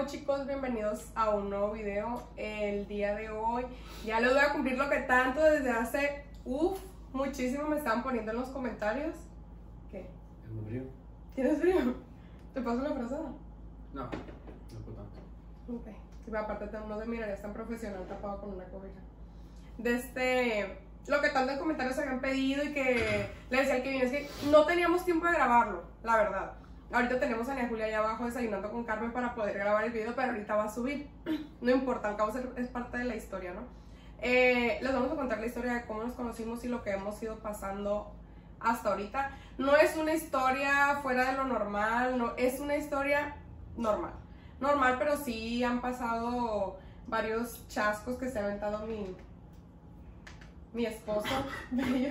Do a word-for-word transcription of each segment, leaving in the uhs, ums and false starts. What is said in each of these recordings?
Hello chicos, bienvenidos a un nuevo video. El día de hoy ya les voy a cumplir lo que tanto desde hace, uff, muchísimo me estaban poniendo en los comentarios. ¿Qué? Tengo frío. ¿Tienes frío? ¿Te paso la frazada? No, no por tanto. Ok, sí, aparte no te mirarías tan profesional tapado con una cobija. Desde lo que tanto en comentarios habían pedido y que le decía al Kevin, es que no teníamos tiempo de grabarlo, la verdad. Ahorita tenemos a Ana Julia allá abajo desayunando con Carmen para poder grabar el video, pero ahorita va a subir. No importa, al cabo es parte de la historia, ¿no? Eh, les vamos a contar la historia de cómo nos conocimos y lo que hemos ido pasando hasta ahorita. No es una historia fuera de lo normal, no, es una historia normal. Normal, pero sí han pasado varios chascos que se ha aventado mi, mi esposo. Bello.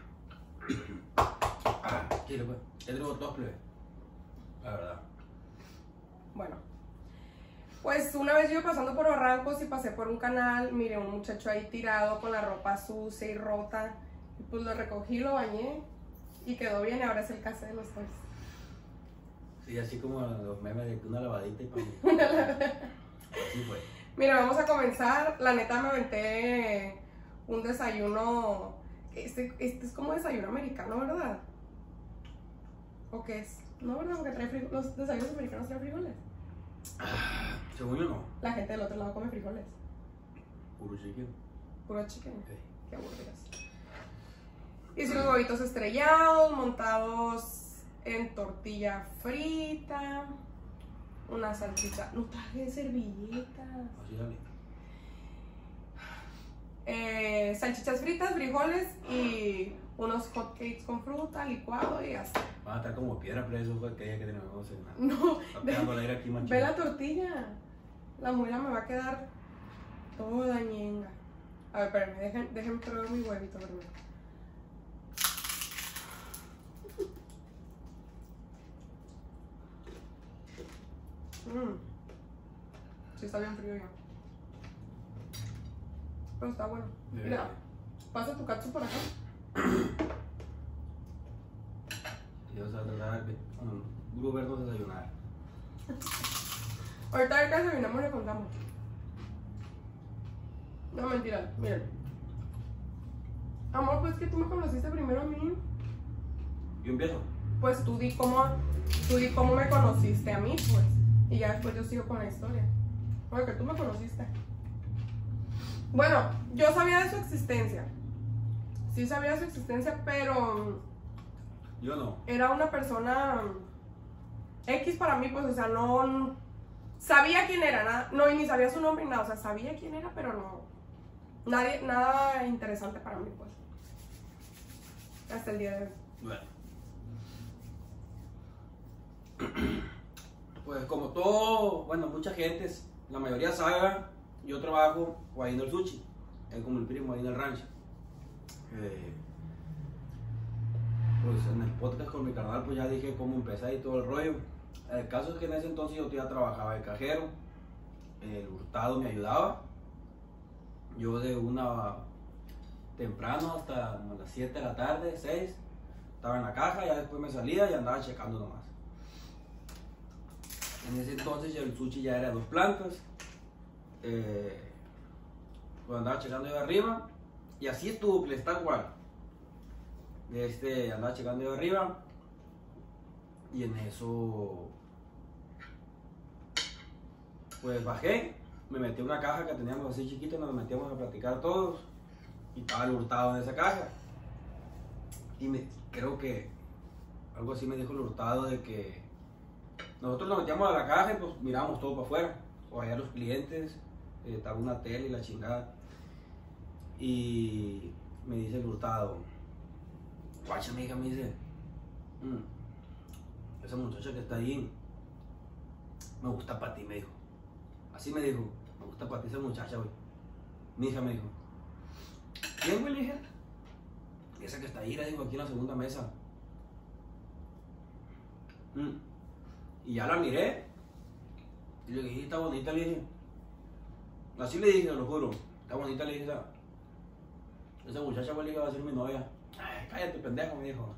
Ah, quiero pues. Ya tengo dos plebes. La verdad. Bueno, pues una vez yo pasando por Barrancos y pasé por un canal, miré a un muchacho ahí tirado con la ropa sucia y rota, y pues lo recogí, lo bañé y quedó bien, y ahora es el caso de los toys. Sí, así como los memes de una lavadita y pan. Así fue. Mira, vamos a comenzar. La neta me aventé un desayuno, este, este es como desayuno americano, ¿verdad? ¿O qué es? No, ¿verdad? Porque trae frijoles. Los desayunos americanos traen frijoles. Ah, según yo no. La gente del otro lado come frijoles. Puro chicken. Puro chicken. Sí. Qué aburridas. Hice unos huevitos estrellados, montados en tortilla frita. Una salchicha. No traje servilletas. Así dale. Eh, salchichas fritas, frijoles y unos hotcakes con fruta, licuado y así. Van a estar como piedra, pero eso fue aquella que tenemos que cenar. No, Está pegando el aire aquí, manchado. ve la tortilla. La muela me va a quedar toda ñenga. A ver, espérenme, dejen, déjenme probar mi huevito primero. Mmm. Sí, está bien frío ya. Pero está bueno. Mira, pasa tu katsu por acá. Y vas a tratar de um, puro vernos desayunar. Ahorita a ver qué desayunamos y le contamos. No, mentira, miren. Amor, pues que tú me conociste primero a mí. Yo empiezo. Pues tú di cómo, tú di cómo me conociste a mí, pues. Y ya después yo sigo con la historia. Porque tú me conociste. Bueno, yo sabía de su existencia. Sí sabía de su existencia, pero Yo no. era una persona X para mí, pues, o sea, no sabía quién era, nada, no, y ni sabía su nombre ni nada, o sea, sabía quién era, pero no, nadie, nada interesante para mí, pues, hasta el día de hoy. Bueno. Pues como todo, bueno, mucha gente, la mayoría sabe, yo trabajo o ahí en el sushi, es como el primo ahí en el rancho. Eh, pues en el podcast con mi carnal pues ya dije cómo empecé y todo el rollo. El caso es que en ese entonces yo ya trabajaba de cajero, el hurtado me ayudaba, yo de una temprano hasta como las siete de la tarde, seis, estaba en la caja, ya después me salía y andaba checando nomás. En ese entonces el sushi ya era de dos plantas, eh, pues andaba checando yo de arriba y así estuvo, que está igual. Este, andaba checando yo de arriba y en eso pues bajé, me metí en una caja que teníamos así chiquita, nos metíamos a platicar todos y estaba el hurtado en esa caja y me, creo que algo así me dijo el hurtado de que nosotros nos metíamos a la caja y pues mirábamos todo para afuera, o allá los clientes, eh, estaba una tele y la chingada, y me dice el hurtado, guacha, mi hija, me dice, mmm, esa muchacha que está ahí me gusta para ti, me dijo. Así me dijo, me gusta para ti esa muchacha, güey. Mi hija me dijo, ¿quién, güey? Le dije, esa que está ahí, la digo, aquí en la segunda mesa. Mm. Y ya la miré, y le dije, está bonita, le dije. Así le dije, lo juro, está bonita, le dije, esa, esa muchacha, güey, le iba a ser mi novia. Ay, cállate, pendejo, me dijo.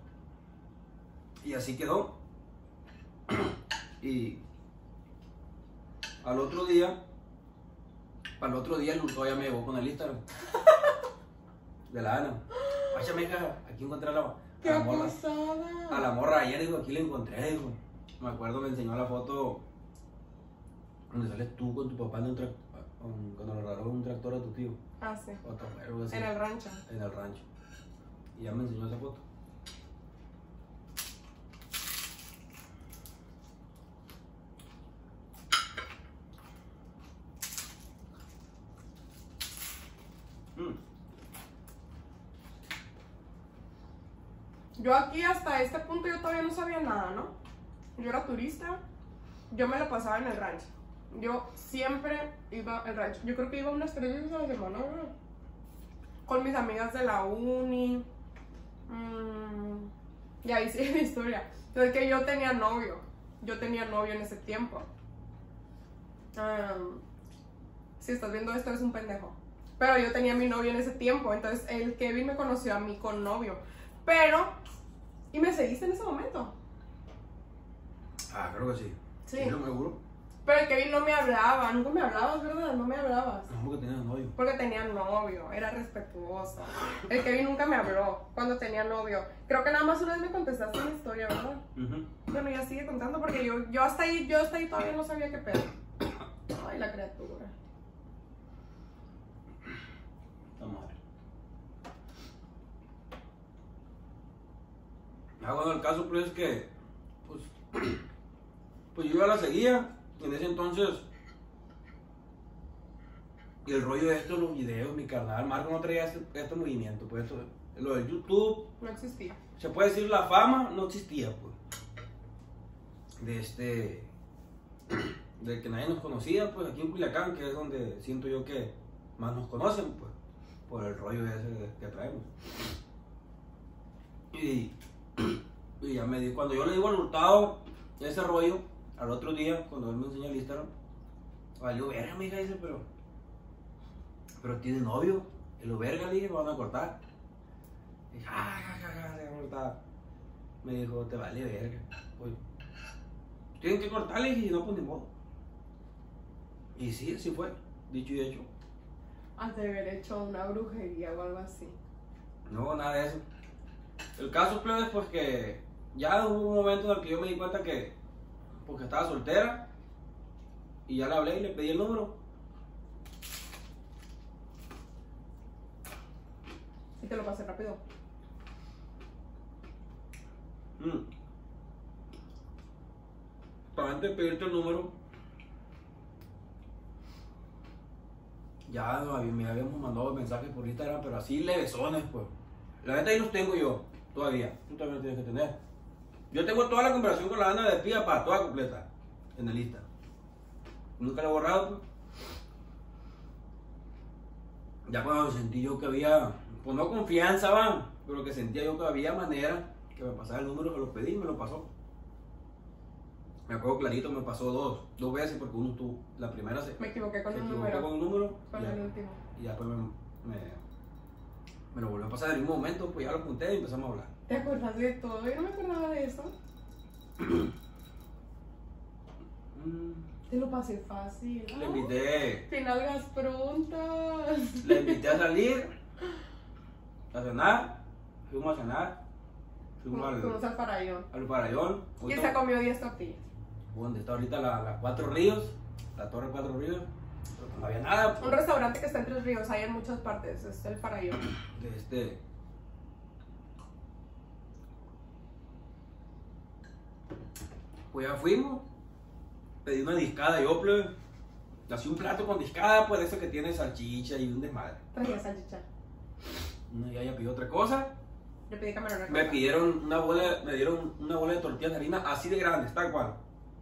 Y así quedó. Y al otro día, para el otro día el hurtado ya me llegó con el Instagram. De la Ana. Vaya, mija, aquí encontré a la, ¡Qué a la morra. acusada! A la morra ayer, digo, aquí la encontré, digo. Me acuerdo, me enseñó la foto donde sales tú con tu papá en un tractor, cuando le regalaron un tractor a tu tío. Ah, sí. O tu abuelo, algo así. En el rancho. En el rancho. Y ya me enseñó esa foto. Mm. Yo aquí hasta este punto yo todavía no sabía nada, ¿no? Yo era turista, yo me lo pasaba en el rancho. Yo siempre iba al rancho. Yo creo que iba unas tres veces a la semana, ¿no? Con mis amigas de la uni. Mm, y ahí sigue la historia. Entonces que yo tenía novio. Yo tenía novio en ese tiempo. Um, si estás viendo esto, eres un pendejo. Pero yo tenía mi novio en ese tiempo. Entonces el Kevin me conoció a mí con novio. Pero, ¿y me seguiste en ese momento? Ah, creo que sí. Sí. ¿Sí, no me juro? Pero el Kevin no me hablaba. Nunca me hablabas, ¿verdad? No me hablabas. No, porque tenías novio. Porque tenía novio, era respetuoso. El Kevin nunca me habló cuando tenía novio. Creo que nada más una vez me contestaste una historia, ¿verdad? Uh-huh. Bueno, ya sigue contando porque yo, yo hasta ahí, yo hasta ahí todavía no sabía qué pedo. Ay, la criatura. La madre. Ah, bueno, el caso pues es que, pues, pues yo ya la seguía. En ese entonces, y el rollo de esto, los videos, mi carnal, Marco no traía este, este movimiento, pues esto, lo del YouTube, No existía. se puede decir la fama, no existía, pues. De este, de que nadie nos conocía, pues aquí en Culiacán, que es donde siento yo que más nos conocen, pues, por el rollo ese que traemos. Y, y ya me di, cuando yo le digo al Hurtado ese rollo, al otro día, cuando él me enseñó el Instagram, valió verga, mi hija, dice, pero, pero tiene novio, y lo verga, le dije, lo van a cortar. Y dije, ah, ja, ja, ja, se va a cortar. Me dijo, te vale verga. Pues, tienen que cortarle, y no, pues ni modo. Y sí, así fue, dicho y hecho. Has de haber hecho una brujería o algo así. No, nada de eso. El caso, plebe, pues que ya hubo un momento en el que yo me di cuenta que, porque estaba soltera, y ya le hablé y le pedí el número. Y te lo pasé rápido. Mm. Pero antes de pedirte el número, ya me habíamos mandado mensajes por Instagram, pero así levesones, pues. La neta ahí los tengo yo, todavía. Tú también los tienes que tener. Yo tengo toda la conversación con la Ana de Pía para toda completa, en el Insta. Nunca la he borrado, pues. Ya cuando sentí yo que había, pues no confianza, van, pero que sentía yo que había manera que me pasara el número, que lo pedí y me lo pasó. Me acuerdo clarito, me pasó dos, dos veces porque uno tuvo, la primera se, Me equivoqué con se el equivocó número. con un número Con y, el ya, último. y después me, me, me lo volvió a pasar en un momento, pues ya lo apunté y empezamos a hablar. ¿Te acuerdas de todo? Yo no me acordaba de eso. Mm, Te lo pasé fácil. Le Ah, invité, que nalgas prontas. le invité a salir, a cenar, fuimos a cenar, fuimos al, Fuimos al Farallón. al Farallón, Y se comió diez tortillas. donde está ahorita la, la Cuatro Ríos, la Torre Cuatro Ríos, pero no había nada, pues. Un restaurante que está en Tres Ríos, hay en muchas partes, es el Farallón. De este, pues ya fuimos, pedí una discada yo, plebe, así un plato con discada, pues de eso que tiene salchicha y un desmadre. Traía salchicha. Y ella pidió otra cosa, Yo pedí camarón. me pidieron una bola, me dieron una bola de tortillas de harina así de grandes, tal cual.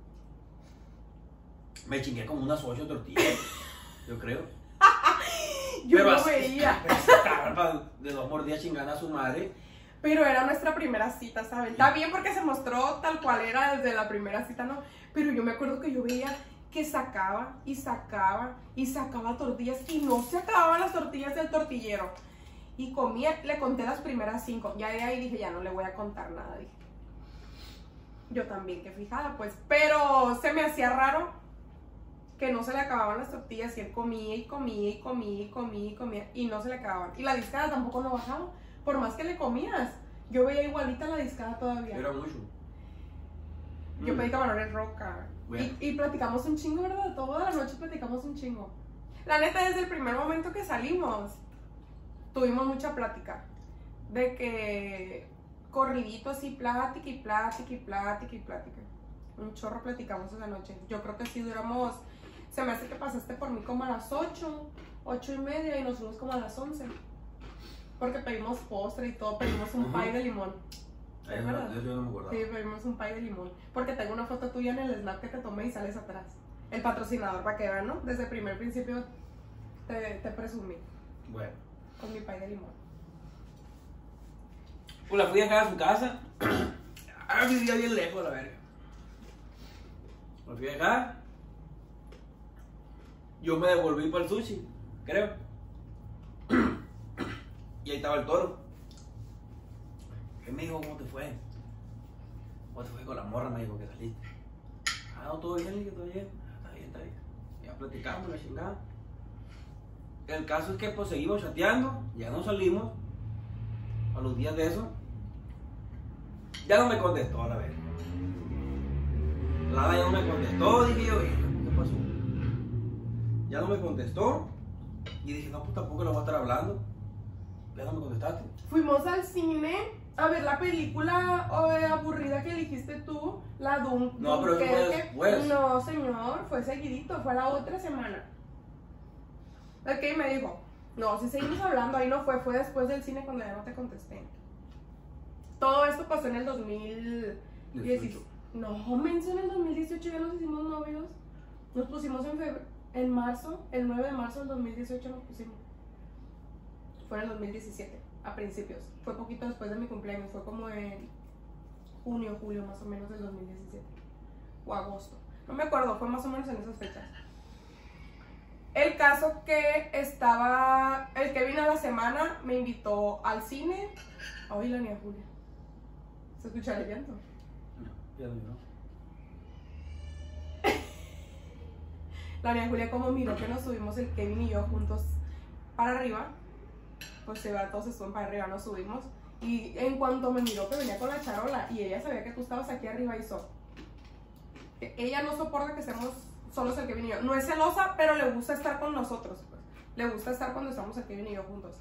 Me chingué como unas ocho tortillas, yo creo. Yo Pero lo así, veía. de dos mordidas chingando a su madre. Pero era nuestra primera cita, ¿saben? Está bien porque se mostró tal cual era desde la primera cita, ¿no? Pero yo me acuerdo que yo veía que sacaba y sacaba y sacaba tortillas y no se acababan las tortillas del tortillero. Y comía, le conté las primeras cinco. Ya de ahí dije, ya no le voy a contar nada, dije. Yo también, que fijada, pues. Pero se me hacía raro que no se le acababan las tortillas y él comía y comía y comía y comía y comía y no se le acababan. Y la discada tampoco no bajaba, por más que le comías. Yo veía igualita la discada todavía. Era mucho. Yo Mm. pedí camarones roca. Bueno. Y, y platicamos un chingo, ¿verdad? Toda la noche platicamos un chingo. La neta, desde el primer momento que salimos, tuvimos mucha plática. De que corridito así, plática y plática y plática y plática. Un chorro platicamos esa noche. Yo creo que sí duramos. Se me hace que pasaste por mí como a las ocho, ocho y media y nos fuimos como a las once. Porque pedimos postre y todo, pedimos un Ujú. pie de limón. Ay, ¿Es no, verdad? eso yo no me acordaba. Sí, pedimos un pie de limón. Porque tengo una foto tuya en el snap que te tomé y sales atrás. El patrocinador, para que vean, ¿no? Desde el primer principio te, te presumí Bueno. con mi pie de limón. Pues la fui a dejar a su casa. Ah, vivía bien lejos, la verga. La fui a dejar. Yo me devolví para el sushi, creo. Y ahí estaba el toro. ¿Qué me dijo? ¿Cómo te fue? ¿Cómo te fue con la morra? Me dijo que saliste. Ah, no, todo bien, le dije, todo bien. Ah, está bien, está bien. Ya platicamos, la chingada. El caso es que pues seguimos chateando, ya no salimos. A los días de eso, ya no me contestó a la vez. Lala ya no me contestó, dije yo, ¿qué pasó? Ya no me contestó. Y dije, no, pues tampoco lo voy a estar hablando. Ya no me contestaste. Fuimos al cine a ver la película oh, eh, aburrida que dijiste tú, la Dun. No, pero eso fue Dunkerque. después. No, señor, fue seguidito, fue la otra semana. Ok, me dijo, no, si seguimos hablando, ahí no fue, fue después del cine cuando ya no te contesté. Todo esto pasó en el dos mil dieciocho. No, menso, en el dos mil dieciocho ya nos hicimos novios. Nos pusimos en febrero, en marzo, el nueve de marzo del dos mil dieciocho nos pusimos. Fue en el dos mil diecisiete, a principios. Fue poquito después de mi cumpleaños, fue como en junio, julio más o menos del dos mil diecisiete. O agosto. No me acuerdo, fue más o menos en esas fechas. El caso que estaba, el que vino a la semana me invitó al cine. Ay, la niña Julia. ¿Se escucha el llanto? No, ya no, no. La niña Julia como miró que nos subimos el Kevin y yo juntos para arriba, pues se va, todos se suben para arriba, nos subimos. Y en cuanto me miró que venía con la charola y ella sabía que tú estabas aquí arriba, hizo. Ella no soporta que seamos solos el Kevin y yo. No es celosa, pero le gusta estar con nosotros. Pues. Le gusta estar cuando estamos el Kevin y yo juntos.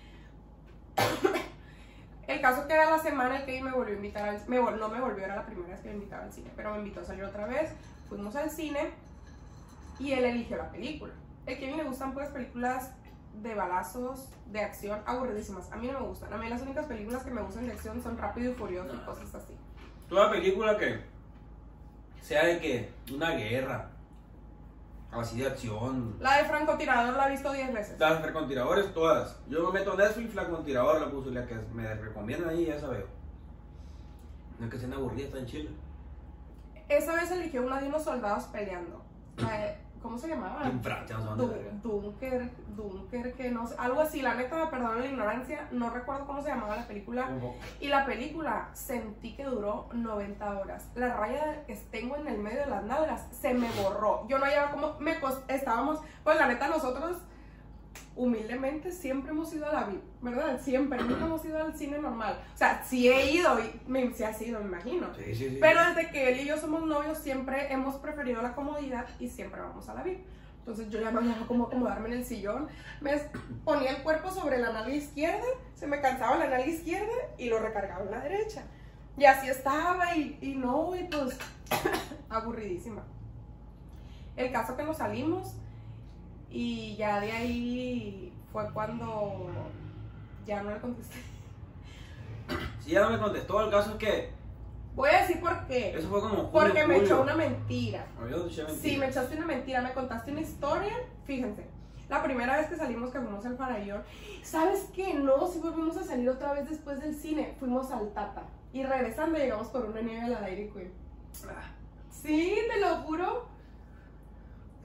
El caso que era la semana el Kevin me volvió a invitar al me, no me volvió, era la primera vez que me invitaba al cine, pero me invitó a salir otra vez. Fuimos al cine y él eligió la película. El Kevin le gustan pues películas de balazos, de acción, aburridísimas. A mí no me gustan. A mí las únicas películas que me gustan de acción son Rápido y Furioso y cosas así. Toda película que sea de que una guerra, así de acción. La de francotirador la he visto diez veces. Las francotiradores, todas. Yo me meto en Netflix, francotirador la puse, la que me recomiendan ahí, esa veo. No es que sean aburridas, está en Chile. Esa vez eligió una de unos soldados peleando. La de- ¿Cómo se llamaba? En Francia, no sé dónde verga. Dun- Dunker, Dunker, que no sé, algo así, la neta, me perdonan la ignorancia, no recuerdo cómo se llamaba la película. Un poco. Y la película sentí que duró noventa horas. La raya que tengo en el medio de las nalgas se me borró. Yo no hallaba cómo, me cos- estábamos, pues la neta nosotros humildemente siempre hemos ido a la V I P, ¿verdad? Siempre, nunca hemos ido al cine normal. O sea, sí he ido, y me, sí ha sido, me imagino. Sí, sí, sí. Pero desde que él y yo somos novios, siempre hemos preferido la comodidad y siempre vamos a la V I P. Entonces yo ya no hallaba cómo acomodarme en el sillón. Me ponía el cuerpo sobre la nalga izquierda, se me cansaba la nalga izquierda y lo recargaba en la derecha. Y así estaba y, y no, y pues aburridísima. El caso que nos salimos y ya de ahí fue cuando ya no le contesté. Si ya no me contestó, el caso es que Voy a decir por qué. eso fue como julio, Porque me julio. echó una mentira. A mí no te eché mentira. Sí, me echaste una mentira, me contaste una historia. Fíjense, la primera vez que salimos, que fuimos al Farallón, ¿sabes qué? No, si volvimos a salir otra vez después del cine, fuimos al Tata. Y regresando llegamos por una nieve a la Dairy Queen. Ah, Sí, te lo juro.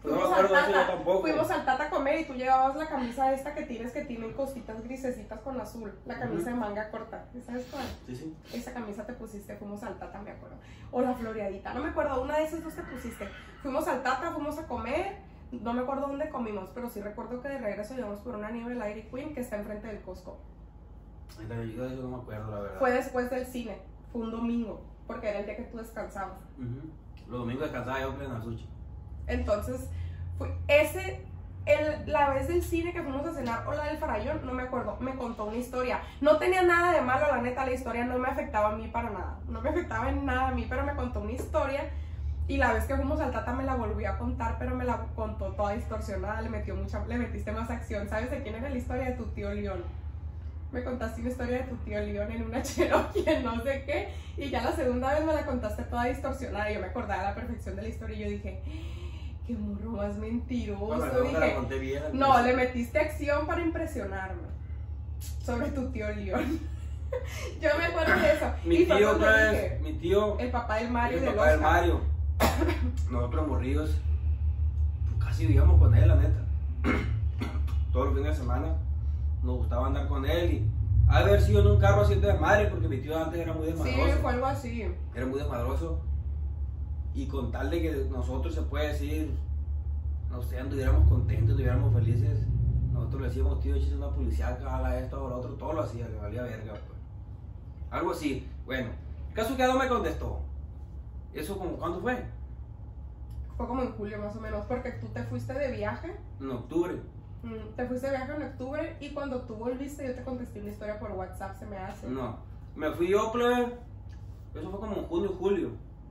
Pues no Fuimos me al acuerdo de eso yo Tata, tampoco. fuimos al Tata a comer y tú llevabas la camisa esta que tienes que tiene cositas grisecitas con azul, la camisa Ujú. de manga corta, ¿sabes cuál? Sí, sí. Esa camisa te pusiste, fuimos al Tata, me acuerdo. O la floreadita, no me acuerdo, una de esas dos te pusiste. Fuimos al Tata, fuimos a comer, no me acuerdo dónde comimos, pero sí recuerdo que de regreso llevamos por una nieve Dairy Queen que está enfrente del Costco. Entonces, yo de eso no me acuerdo, la verdad. Fue después del cine, fue un domingo, porque era el día que tú descansabas. Ujú. Los domingos descansaba yo en sushi. Entonces, fue ese, el, la vez del cine que fuimos a cenar o la del farallón, no me acuerdo, me contó una historia. No tenía nada de malo, la neta, la historia no me afectaba a mí para nada. No me afectaba en nada a mí, pero me contó una historia. Y la vez que fuimos al Tata me la volví a contar, pero me la contó toda distorsionada, le metió mucha, le metiste más acción. ¿Sabes de quién era la historia? De tu tío León. Me contaste una historia de tu tío León en una Cherokee, en no sé qué, y ya la segunda vez me la contaste toda distorsionada. Y yo me acordaba a la perfección de la historia y yo dije, qué morro más mentiroso. Bueno, no te la Dije, conté bien. no, le metiste acción para impresionarme sobre tu tío León. Yo me acuerdo de eso. Mi Y fue tío, cuando otra vez, dije, mi tío, el papá del Mario y el del papá del Oscar. Mario. Nosotros morridos, pues casi vivíamos con él, la neta. Todos los fines de semana nos gustaba andar con él y ha de haber sido en un carro haciendo desmadre porque mi tío antes era muy Sí, desmadroso. fue algo así. Era muy desmadroso. Y con tal de que nosotros, se puede decir, no sé, anduviéramos contentos, estuviéramos felices, nosotros le decíamos, tío, échese una policía, que jala esto, ahora otro, todo lo hacía, le valía verga, pues. Algo así. Bueno, el caso que no me contestó. ¿Eso como cuándo fue? Fue como en julio más o menos, porque tú te fuiste de viaje. En octubre. mm, Te fuiste de viaje en octubre y cuando tú volviste yo te contesté una historia por WhatsApp, se me hace. No. Me fui yo, plebe. Eso fue como en junio, julio.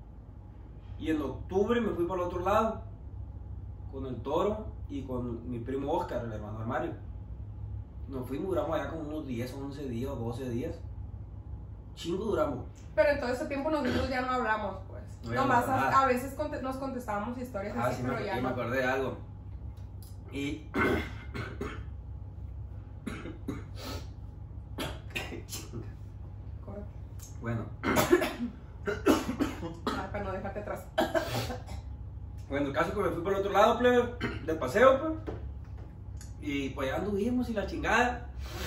Y en octubre me fui para el otro lado. Con el Toro y con mi primo Oscar, el hermano de Mario. Nos fuimos, duramos allá como unos diez, once días o doce días. Chingo duramos. Pero en todo ese tiempo nosotros ya no hablamos, pues. No, ya Nomás no, a, nada. a veces conte- nos contestábamos historias Ah, así, sí, pero me, ya y no. me acordé de algo. Y. Corre. Bueno, Ah, para no dejarte atrás. bueno, el caso es que me fui por el otro lado, plebe, de paseo, pues. Y pues allá anduvimos y la chingada.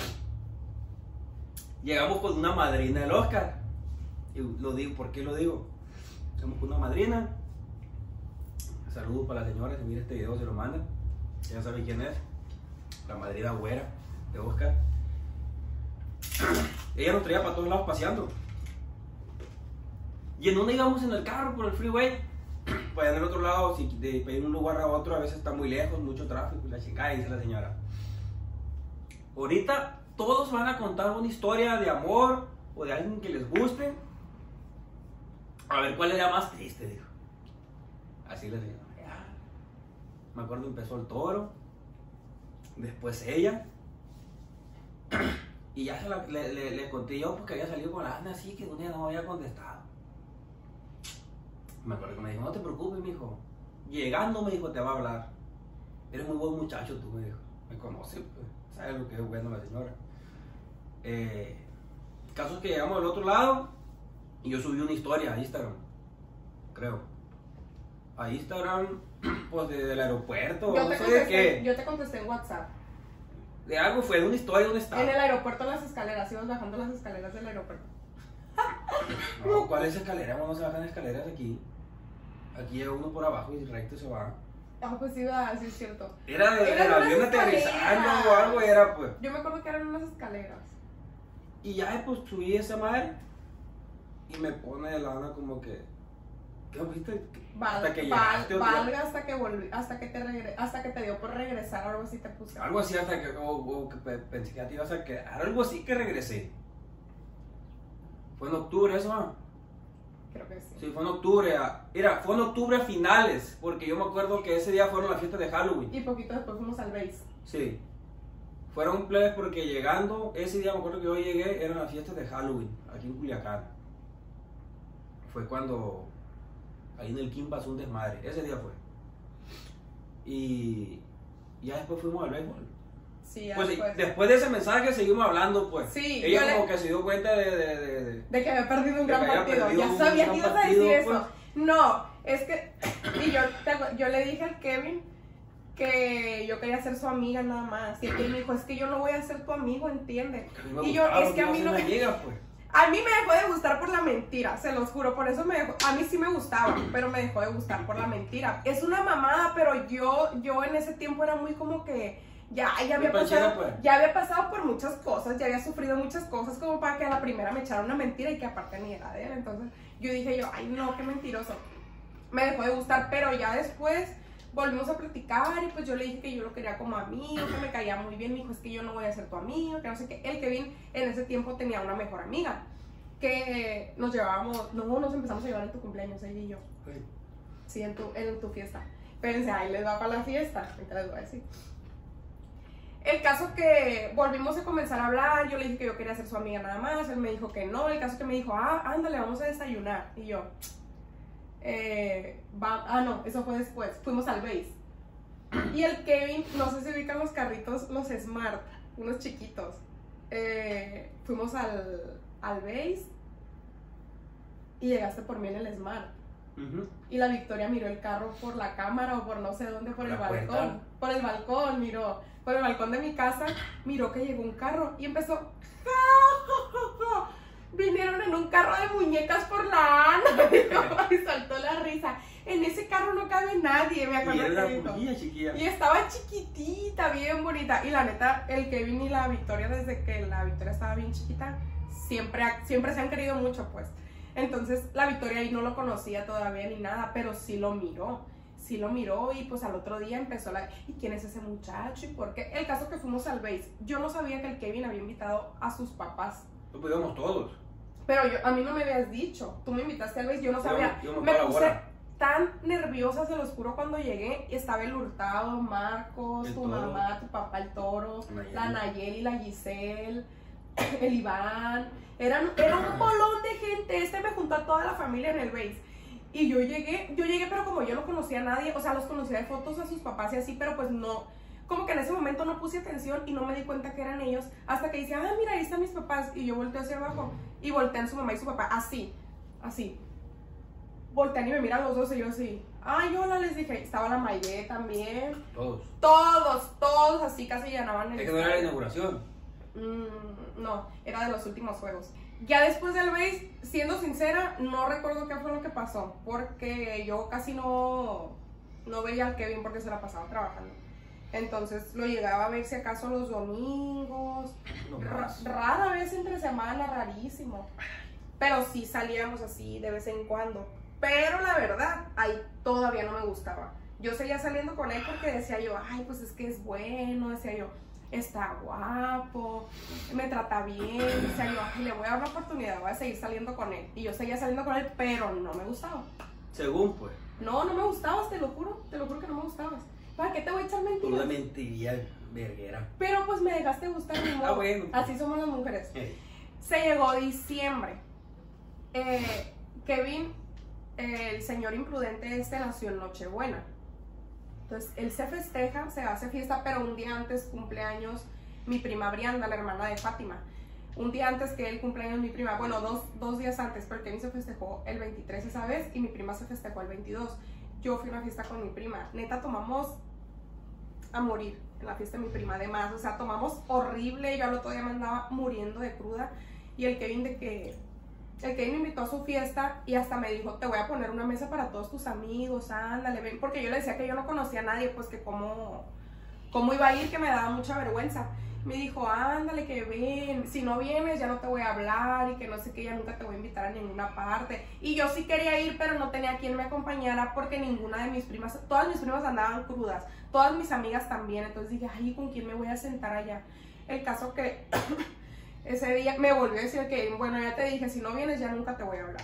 Llegamos con una madrina del Oscar. Y lo digo, ¿por qué lo digo? Llegamos con una madrina. Saludos para la señora, si mira este video se lo manda. Ya sabe quién es. La madrina güera de Oscar. Ella nos traía para todos lados paseando. Y en una íbamos en el carro por el freeway. Pues en el otro lado, si de ir de un lugar a otro, a veces está muy lejos, mucho tráfico y la chingada, dice la señora. Ahorita todos van a contar una historia de amor o de alguien que les guste. A ver cuál era más triste, dijo. Así la señora. Ya. Me acuerdo, empezó el Toro, después ella. Y ya se la, le, le, le conté yo porque había salido con la Ana así que un día no me había contestado. Me acuerdo que me dijo, no te preocupes, mijo. Llegando me dijo, te va a hablar. Eres muy buen muchacho, tú, me dijo. Me conoce, pues, sabe lo que es bueno la señora. Eh, casos que llegamos del otro lado y yo subí una historia a Instagram, creo. A Instagram, pues de- del aeropuerto, Yo no te, sé de contesté, qué. yo te contesté en WhatsApp. De algo fue, de una historia, de un estado. En el aeropuerto, en las escaleras, ibas bajando las escaleras del aeropuerto. No, ¿cuál es escalera? No se bajan escaleras aquí. Aquí llega uno por abajo y recto se va. Ah, pues iba, sí es cierto. Era de- Eran del avión unas aterrizando escaleras. o algo, era pues. Yo me acuerdo que eran unas escaleras. Y ya pues subí esa madre y me pone de lana como que. ¿Qué viste? Val- Hasta que val- llegaste otro día. valga hasta que volví, hasta que te regre- hasta que te dio por regresar, algo así te puse. Algo así hasta que, o, o que pe- pensé que ya te ibas a quedar, algo así que regresé. Fue en octubre eso, ¿no? Creo que sí. Sí, fue en octubre. a- Mira, fue en octubre a finales, porque yo me acuerdo que ese día fueron las fiestas de Halloween. Y poquito después fuimos al base. Sí. Fueron plebes porque llegando, ese día me acuerdo que yo llegué, eran las fiestas de Halloween, aquí en Culiacán. Fue cuando ahí en el Kim pasó un desmadre, ese día fue. Y ya después fuimos al béisbol. Sí, ya Pues sí, después. después de ese mensaje seguimos hablando, pues. Sí, Ella yo le- como que se dio cuenta de... de, de, de- De que había perdido un De gran que había partido. perdido Ya un sabía gran que ibas a partido, decir pues. eso. No, es que. Y yo, te- yo le dije al Kevin que yo quería ser su amiga nada más. Y él me dijo, es que yo no voy a ser tu amigo, ¿entiendes? Y yo, es que a mí no me... Amiga, pues. A mí me dejó de gustar por la mentira, se los juro, por eso me dejó, a mí sí me gustaba, pero me dejó de gustar por la mentira. Es una mamada, pero yo, yo en ese tiempo era muy como que ya, ya había pasado, pues. ya había pasado por muchas cosas, ya había sufrido muchas cosas como para que a la primera me echara una mentira y que aparte ni era de él. Entonces yo dije yo, ay no, qué mentiroso. Me dejó de gustar, pero ya después volvimos a platicar y pues yo le dije que yo lo quería como amigo, que me caía muy bien. Me dijo, es que yo no voy a ser tu amigo, que no sé qué. El Kevin en ese tiempo tenía una mejor amiga que nos llevábamos, no, nos empezamos a llevar en tu cumpleaños, ella y yo. Sí, sí en, tu, en tu fiesta. Espérense, ahí les va para la fiesta, ahorita les voy a decir. El caso que volvimos a comenzar a hablar, yo le dije que yo quería ser su amiga nada más, él me dijo que no. El caso que me dijo, ah, ándale, vamos a desayunar. Y yo, eh, va, ah, no, eso fue después, fuimos al Base. Y el Kevin, no sé si ubican los carritos, los Smart, unos chiquitos. Eh, fuimos al, al Base y llegaste por mí en el Smart. Uh-huh. Y la Victoria miró el carro por la cámara o por no sé dónde, por La el balcón. puerta. Por el balcón, miró. Por el balcón de mi casa, miró que llegó un carro y empezó. Vinieron en un carro de muñecas por la Ana. Y saltó la risa. En ese carro no cabe nadie, me acuerdo. Y era que una dijo. chiquilla. Y estaba chiquitita, bien bonita. Y la neta, el Kevin y la Victoria, desde que la Victoria estaba bien chiquita, siempre, siempre se han querido mucho, pues. Entonces, la Victoria ahí no lo conocía todavía ni nada, pero sí lo miró. Sí lo miró y pues al otro día empezó la... ¿Y quién es ese muchacho? ¿Y por qué? El caso que fuimos al Base, yo no sabía que el Kevin había invitado a sus papás. Pues íbamos todos. Pero yo, a mí no me habías dicho. Tú me invitaste al Base, yo no sabía. Íbamos, íbamos me toda la puse hora. tan nerviosa, se los juro, cuando llegué. Estaba el Hurtado, Marcos, El tu Toro. mamá, tu papá, el Toro, Nayeli. la Nayeli, la Giselle, el Iván. Eran, era un bolón de gente. Este me juntó a toda la familia en el Base. Y yo llegué, yo llegué, pero como yo no conocía a nadie, o sea, los conocía de fotos a sus papás y así, pero pues no, como que en ese momento no puse atención y no me di cuenta que eran ellos, hasta que dice, ah, mira, ahí están mis papás, y yo volteo hacia abajo, y voltean su mamá y su papá, así, así, voltean y me miran los dos, y yo así, ay, hola, les dije, estaba la Mayé también, Todos. todos, todos así casi llenaban el Es que no era la estadio. inauguración. Mm, no, era de los últimos juegos. Ya después del Base, siendo sincera, no recuerdo qué fue lo que pasó, porque yo casi no, no veía al Kevin porque se la pasaba trabajando. Entonces lo llegaba a ver si acaso los domingos, No ra- más. rara vez entre semana, rarísimo. Pero sí salíamos así de vez en cuando. Pero la verdad, ahí todavía no me gustaba. Yo seguía saliendo con él porque decía yo, ay, pues es que es bueno, decía yo. Está guapo, me trata bien, decía yo, ay, le voy a dar una oportunidad, voy a seguir saliendo con él. Y yo seguía saliendo con él, pero no me gustaba. Según, pues. No, no me gustabas, te lo juro, te lo juro que no me gustabas. ¿Para qué te voy a echar Tú mentiras? de mentiría, verguera. Pero pues me dejaste gustar, ni modo. Ah, bueno. Así somos las mujeres. Eh, Se llegó diciembre. Eh, Kevin, eh, el señor imprudente este, nació en Nochebuena. Entonces, él se festeja, se hace fiesta, pero un día antes cumpleaños mi prima Brianda, la hermana de Fátima. Un día antes que él cumpleaños mi prima, bueno, dos, dos días antes, porque Kevin se festejó el veintitrés esa vez y mi prima se festejó el veintidós. Yo fui a una fiesta con mi prima. Neta, tomamos a morir en la fiesta de mi prima, además. O sea, tomamos horrible, yo al otro día me andaba muriendo de cruda. Y el Kevin de que... El Kevin me invitó a su fiesta y hasta me dijo, te voy a poner una mesa para todos tus amigos, ándale, ven. Porque yo le decía que yo no conocía a nadie, pues que cómo, cómo iba a ir, que me daba mucha vergüenza. Me dijo, ándale, que ven, si no vienes ya no te voy a hablar y que no sé qué, ya nunca te voy a invitar a ninguna parte. Y yo sí quería ir, pero no tenía quien me acompañara porque ninguna de mis primas, todas mis primas andaban crudas, todas mis amigas también. Entonces dije, ay, ¿con quién me voy a sentar allá? El caso que... Ese día me volvió a decir que, bueno, ya te dije, si no vienes ya nunca te voy a hablar.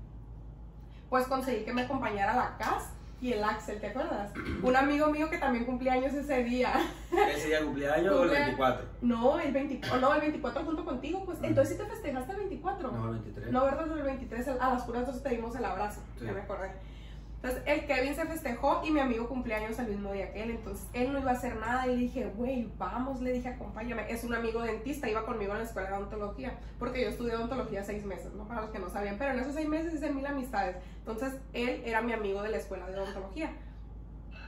Pues conseguí que me acompañara a la Cas y el Axel, ¿te acuerdas? Un amigo mío que también cumplía años ese día. ¿Ese día cumpleaños o el Cumplea- veinticuatro? No, el veinticuatro, no, el veinticuatro junto contigo, pues. Entonces sí te festejaste el veinticuatro. No, el veintitrés. No, ¿verdad? El veintitrés, a las puras dos te dimos el abrazo, Sí. ya me acordé. Entonces el Kevin se festejó y mi amigo cumpleaños el mismo día que él, entonces él no iba a hacer nada y le dije, güey, vamos, le dije, acompáñame. Es un amigo dentista, iba conmigo en la escuela de odontología, porque yo estudié odontología seis meses, ¿no? Para los que no sabían, pero en esos seis meses hice mil amistades. Entonces él era mi amigo de la escuela de odontología.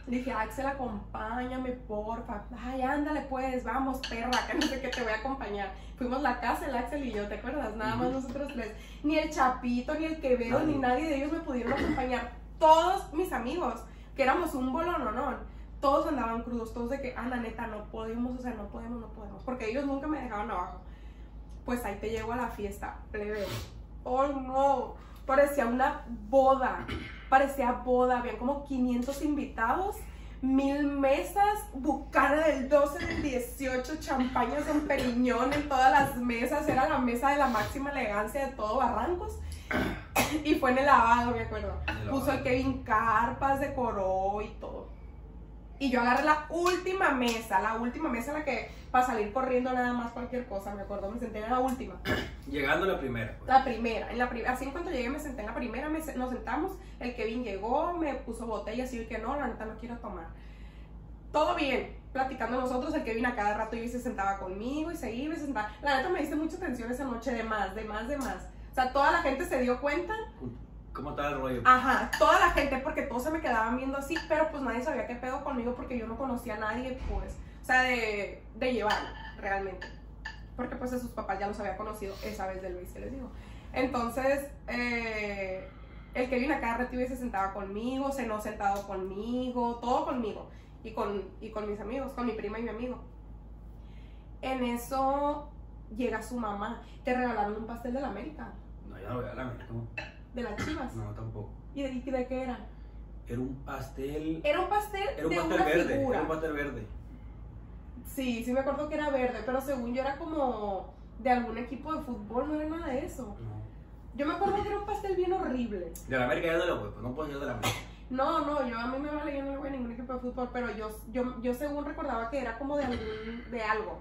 Le dije, Axel, acompáñame, porfa. Ay, ándale pues, vamos, perra, que no sé qué, te voy a acompañar. Fuimos a la casa, el Axel y yo, ¿te acuerdas? Nada más nosotros tres. Ni el Chapito, ni el Quevedo, ni nadie de ellos me pudieron acompañar. Todos mis amigos, que éramos un bolón, ¿no? no todos andaban crudos, todos de que, ah, la neta, no podemos, o sea, no podemos, no podemos. Porque ellos nunca me dejaban abajo. Pues ahí te llego a la fiesta, plebe. Oh, no, parecía una boda. Parecía boda, había como quinientos invitados, mil mesas, bucana del doce, del dieciocho, champañas Don Periñón en todas las mesas, era la mesa de la máxima elegancia de todo Barrancos. Y fue en el lavado, me acuerdo. El Puso el Kevin carpas, decoró y todo. Y yo agarré la última mesa, la última mesa en la que para salir corriendo nada más cualquier cosa, me acuerdo, me senté en la última. Llegando a la primera. Pues. La primera, en la primera, así en cuanto llegué me senté en la primera, me, nos sentamos, el Kevin llegó, me puso botellas y yo que no, la neta no quiero tomar. Todo bien, platicando nosotros, el Kevin a cada rato iba y se sentaba conmigo y se iba y se sentaba. La neta me diste mucha atención esa noche, de más, de más, de más. O sea, toda la gente se dio cuenta. ¿Cómo estaba el rollo? Ajá, toda la gente, porque todos se me quedaban viendo así, pero pues nadie sabía qué pedo conmigo porque yo no conocía a nadie, pues, o sea, de, de llevarlo, realmente. Porque pues a sus papás ya los había conocido esa vez del Luis, que les digo. Entonces, eh, el Kevin a cada rato iba y se sentaba conmigo, cenó sentado conmigo, todo conmigo, y con, y con mis amigos, con mi prima y mi amigo. En eso llega su mamá, te regalaron un pastel de la América. No, yo no voy a la América, ¿no? ¿De las Chivas? No, tampoco. ¿Y de, y de qué era? Era un pastel. Era un pastel Era un de pastel una verde. figura. Era un pastel verde. Sí, sí me acuerdo que era verde, pero según yo era como de algún equipo de fútbol, no era nada de eso. No. Yo me acuerdo que era un pastel bien horrible. De la América ya no lo voy, pues no puedo ir de la América. No, no, yo a mí me vale, yo no le voy a ningún equipo de fútbol, pero yo, yo, yo según recordaba que era como de algún, de algo.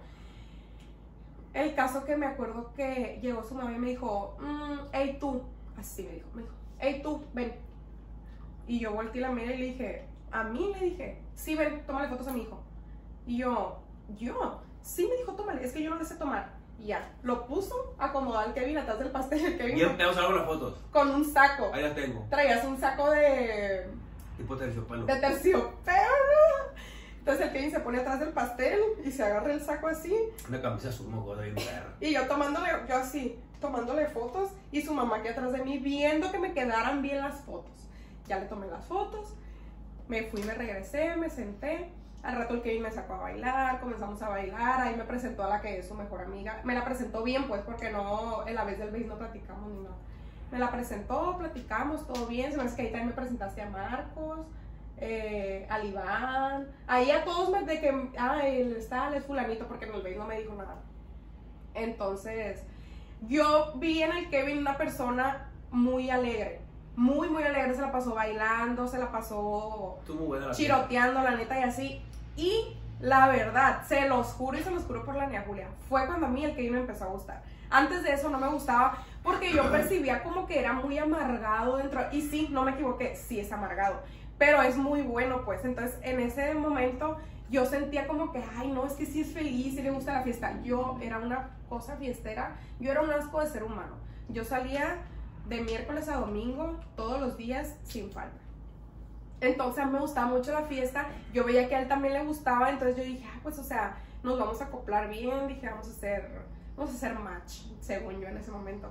El caso que me acuerdo que llegó su mamá y me dijo, mmm, hey tú, así me dijo, me dijo, hey tú, ven. Y yo volteé la miré y le dije, ¿a mí? Le dije, sí, ven, tómale fotos a mi hijo. Y yo, ¿yo? Sí, me dijo, tómale, es que yo no le sé tomar. Y ya, lo puso, acomodó al Kevin atrás del pastel. El Kevin Y empezamos a ver las fotos. con un saco. Ahí las tengo. Traías un saco de... Tipo terciopelo. de terciopelo. Entonces el Kevin se pone atrás del pastel y se agarra el saco así. Una camisa sumo, cosa bien perra. Y yo tomándole, yo así, tomándole fotos. Y su mamá aquí atrás de mí viendo que me quedaran bien las fotos. Ya le tomé las fotos. Me fui, me regresé, me senté. Al rato el Kevin me sacó a bailar, comenzamos a bailar. Ahí me presentó a la que es su mejor amiga. Me la presentó bien, pues, porque no, en la vez del beis no platicamos ni nada. Me la presentó, platicamos, todo bien. Se me hace que ahí también me presentaste a Marcos. Eh, al Iván, ahí a todos me, de que, ah, él está, él es fulanito, porque en el beis no me dijo nada. Entonces, yo vi en el Kevin una persona muy alegre, muy, muy alegre, se la pasó bailando, se la pasó muy buena la chiroteando, la neta, y así. Y la verdad, se los juro y se los juro por la niña Julia, fue cuando a mí el Kevin me empezó a gustar. Antes de eso no me gustaba porque yo percibía como que era muy amargado dentro, y sí, no me equivoqué, sí es amargado, pero es muy bueno, pues. Entonces en ese momento yo sentía como que, ay no, es que sí es feliz, sí le gusta la fiesta. Yo era una cosa fiestera, yo era un asco de ser humano. Yo salía de miércoles a domingo todos los días sin falta. Entonces a mí me gustaba mucho la fiesta, yo veía que a él también le gustaba, entonces yo dije, ah, pues o sea, nos vamos a acoplar bien, dije, vamos a hacer, vamos a hacer match, según yo en ese momento.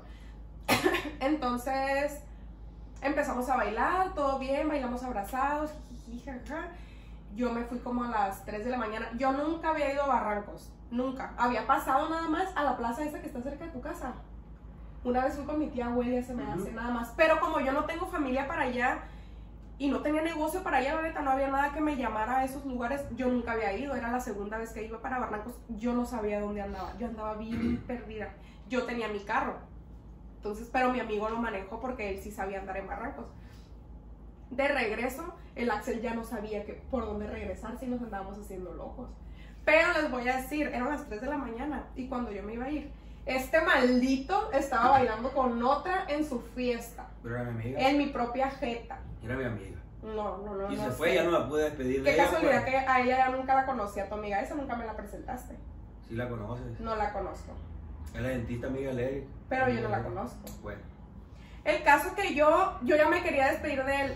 Entonces empezamos a bailar, todo bien, bailamos abrazados, jiji, jaja. Yo me fui como a las tres de la mañana. Yo nunca había ido a Barrancos, nunca. Había pasado nada más a la plaza esa que está cerca de tu casa. Una vez fui con mi tía abuela, se me uh-huh. hace nada más. Pero como yo no tengo familia para allá y no tenía negocio para allá, la neta, no había nada que me llamara a esos lugares. Yo nunca había ido, era la segunda vez que iba para Barrancos. Yo no sabía dónde andaba, yo andaba bien perdida. Yo tenía mi carro. Entonces, pero mi amigo lo manejó porque él sí sabía andar en Barrancos. De regreso, el Axel ya no sabía que, por dónde regresar si nos andábamos haciendo locos. Pero les voy a decir, eran las tres de la mañana y cuando yo me iba a ir, este maldito estaba bailando con otra en su fiesta. Pero era mi amiga. En mi propia jeta. Era mi amiga. No, no, no. Y no se sé. fue, ya no la pude despedir de Qué ella. casualidad pues. que a ella ya nunca la conocí, a tu amiga esa nunca me la presentaste. Sí la conoces. No la conozco. Es la dentista amiga de Eric. Pero yo no la conozco. Bueno. El caso que yo, yo ya me quería despedir de él.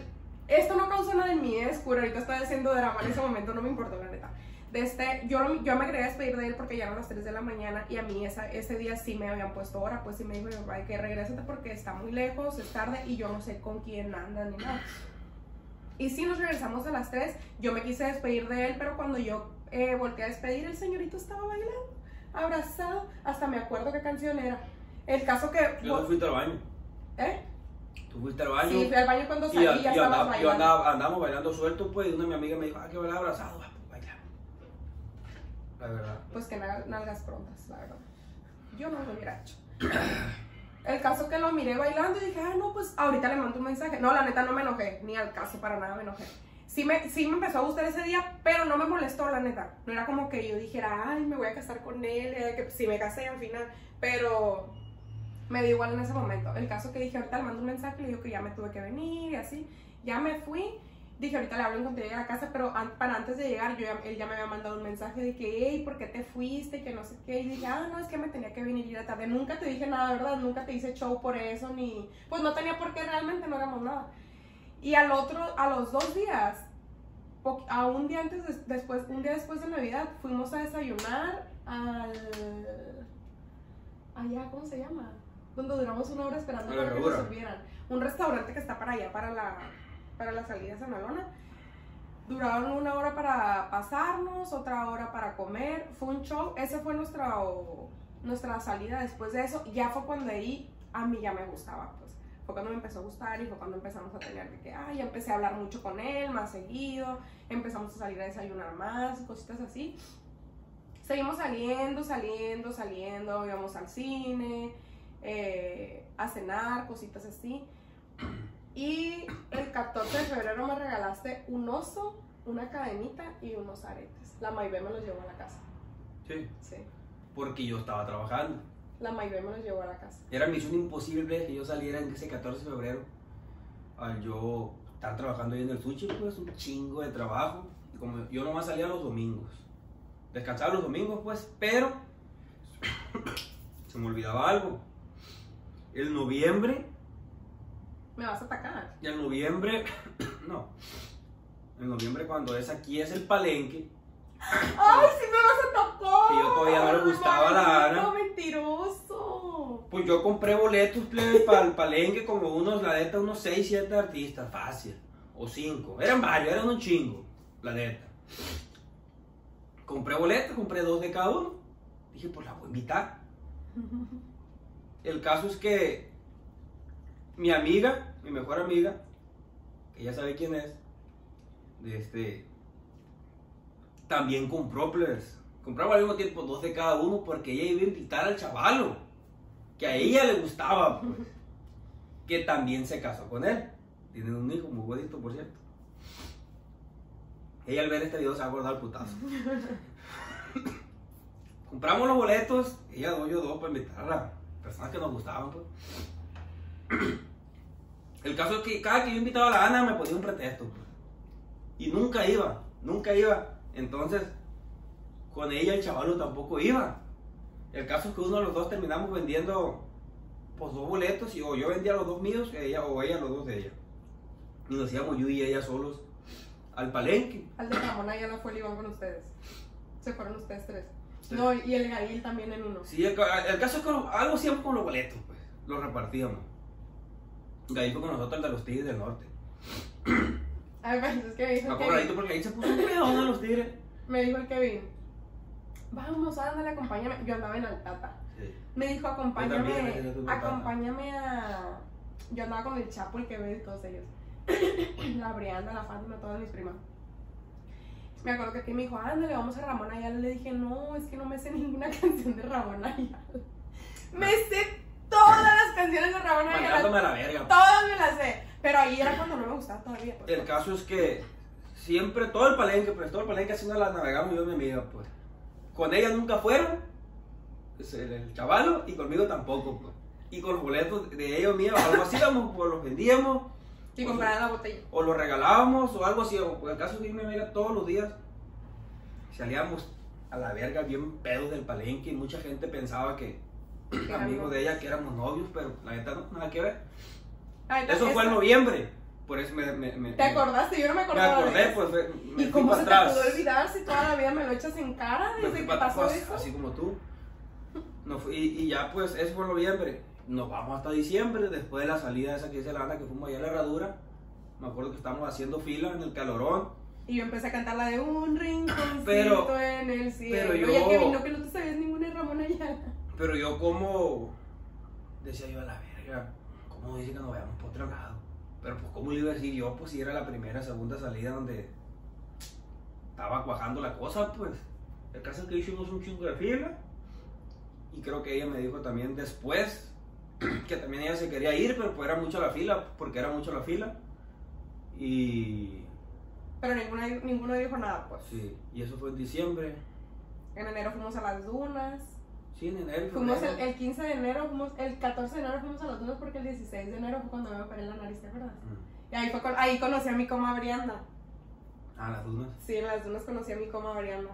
esto no causó nada en mí, es cura, ahorita estaba haciendo drama, en ese momento no me importó, la neta. De este, yo, lo- yo me quería despedir de él porque ya eran las tres de la mañana y a mí esa, ese día sí me habían puesto hora, pues sí me dijo mi papá que regrésate porque está muy lejos, es tarde y yo no sé con quién andan ni nada. Y sí nos regresamos a las tres, yo me quise despedir de él, pero cuando yo eh, volteé a despedir, el señorito estaba bailando, abrazado, hasta me acuerdo qué canción era. El caso que... Yo no fuiste al baño. ¿Eh? Tú fuiste al baño. Sí, fui al baño cuando Y, salí y ya y estabas andaba, yo bailando. andaba, andábamos bailando suelto, pues, y una de mis amigas me dijo, ah, que bailar abrazado, va, pues, baila. La verdad. Pues que nal- nalgas prontas, la verdad. Yo no lo hubiera hecho. El caso que lo miré bailando y dije, ah, no, pues ahorita le mando un mensaje. No, la neta no me enojé, ni al caso, para nada me enojé. Sí me, sí me empezó a gustar ese día, pero no me molestó, la neta. No era como que yo dijera, ay, me voy a casar con él, eh, que sí me casé al final, pero me dio igual en ese momento. El caso que dije, ahorita le mando un mensaje, le digo que ya me tuve que venir y así. Ya me fui, dije, ahorita le hablo en cuanto llegue a la casa, pero an- para antes de llegar, yo ya- él ya me había mandado un mensaje de que, hey, ¿por qué te fuiste? Que no sé qué. Y dije, ah, no, es que me tenía que venir ya tarde. Nunca te dije nada, ¿verdad? Nunca te hice show por eso, ni... Pues no tenía por qué, realmente no éramos nada. Y al otro, a los dos días, po- a un día antes, des- después, un día después de Navidad, fuimos a desayunar al... Allá, ¿cómo se llama? Donde duramos una hora esperando A la para que nos Herradura. sirvieran. Un restaurante que está para allá, para la, para la salida a San Alona. Duraron una hora para pasarnos, otra hora para comer. Fue un show. Ese fue nuestra, o- nuestra salida después de eso. Ya fue cuando ahí a mí ya me gustaba, pues. Fue cuando me empezó a gustar y fue cuando empezamos a tener de que, ay, ya empecé a hablar mucho con él, más seguido. Empezamos a salir a desayunar más, cositas así. Seguimos saliendo, saliendo, saliendo. Íbamos al cine, eh, a cenar, cositas así. Y el catorce de febrero me regalaste un oso, una cadenita y unos aretes. La Maibé me los llevó a la casa. Sí. Sí. Porque yo estaba trabajando. La Maibé me los llevó a la casa. Era misión imposible que yo saliera en ese catorce de febrero. Al yo estar trabajando ahí en el sushi, pues un chingo de trabajo. Y como yo nomás salía los domingos. Descansaba los domingos, pues, pero se me olvidaba algo. El noviembre, ¿Me vas a atacar? y el noviembre, no. En noviembre cuando es aquí es el palenque. ¡Ay, sí me vas a tapar! Que yo todavía no le gustaba la Ana. ¡No, mentiroso! Pues yo compré boletos para el palenque como unos, la neta, unos seis, siete artistas, fácil. O cinco. Eran varios, eran un chingo, la neta. Compré boletos, compré dos de cada uno. Dije, pues la voy a invitar. El caso es que mi amiga, mi mejor amiga, que ya sabe quién es, de este, también compró, plebes. Compraba al mismo tiempo dos de cada uno porque ella iba a invitar al chavalo, que a ella le gustaba, pues, que también se casó con él. Tienen un hijo muy bonito, por cierto. Ella al ver este video se va a acordar el putazo. Compramos los boletos, ella dos, yo dos, para invitar a las personas que nos gustaban, pues. El caso es que cada que yo invitaba a la Ana me ponía un pretexto, pues. Y nunca iba, nunca iba. Entonces, con ella el chavalo tampoco iba. El caso es que uno de los dos terminamos vendiendo, pues, dos boletos, y o yo vendía los dos míos, ella, o ella los dos de ella. Y nos íbamos yo y ella solos al palenque. Al de Ramón ya no fue el Iván con ustedes. Se fueron ustedes tres. Sí. No, y el Gail también en uno. Sí, el, ca- el caso es que algo hacíamos con los boletos, pues, los repartíamos. Gail fue con nosotros el de los Tigres del Norte. A ver, es que me dijo Me el acuerdo Kevin. porque ahí se puso un pedo de los Tigres. Me dijo el Kevin. Vamos, ándale, acompáñame. Yo andaba en Altata. Sí. Me dijo, Yo acompáñame, también, yo estuve en Altata. acompáñame a... Yo andaba con el Chapo, el que ve y todos ellos. La Brianda, la Fátima, todas mis primas. Me acuerdo que aquí me dijo, ándale, vamos a Ramón Ayala. Le dije, no, es que no me sé ninguna canción de Ramón Ayala. Me sé todas las canciones de Ramón Ayala. Mandándome a la verga. Todas me las sé. Pero ahí era cuando no me gustaba todavía. Pues. El caso es que siempre, todo el palenque, pues todo el palenque así nos la navegamos yo y mi amiga, pues. Con ella nunca fueron, pues, el, el chavalo, y conmigo tampoco, pues. Y con los boletos de ella o mía, o algo así, íbamos, pues los vendíamos. Y o compraran la botella. O lo regalábamos o algo así. O el caso es que yo y mi amiga todos los días salíamos a la verga bien pedos del palenque y mucha gente pensaba que eran amigos novios. de ella que éramos novios, pero la neta no, nada que ver. Ay, Eso fue en esa- noviembre, por eso me... me, me ¿Te acordaste? Yo no me Me acordaba acordé, de eso. pues me, me ¿Y fui cómo para se te atrás. pudo olvidar si toda la vida me lo echas en cara Me desde fui que para pasó atrás, eso? así como tú. No fui, y, y ya pues, eso fue en noviembre. Nos vamos hasta diciembre, después de la salida esa que dice la Ana, que fuimos allá a la herradura. Me acuerdo que estábamos haciendo fila en el calorón. Y yo empecé a cantar la de un rinconcito Pero- en el cielo. pero yo- Oye, que vino que no te sabías ninguna de Ramón Ayala. Pero yo como... Decía yo, a la verga, ¿cómo dice que nos vayamos por otro lado? Pero pues, ¿cómo le iba a decir yo? Pues si era la primera, segunda salida donde estaba cuajando la cosa, pues. El caso es que hicimos un chingo de fila. Y creo que ella me dijo también después que también ella se quería ir, pero pues era mucho la fila, porque era mucho la fila. Y... Pero ninguna, ninguno dijo nada, pues. Sí, y eso fue en diciembre. En enero fuimos a las dunas. Sí, en enero. Fuimos el, febrero. el quince de enero, fuimos, el catorce de enero fuimos a las dunas porque el dieciséis de enero fue cuando me operé la nariz, ¿te acuerdas? Mm. Y ahí, fue con- ahí conocí a mi coma Brianda. Ah, las dunas. Sí, en las dunas conocí a mi coma Brianda.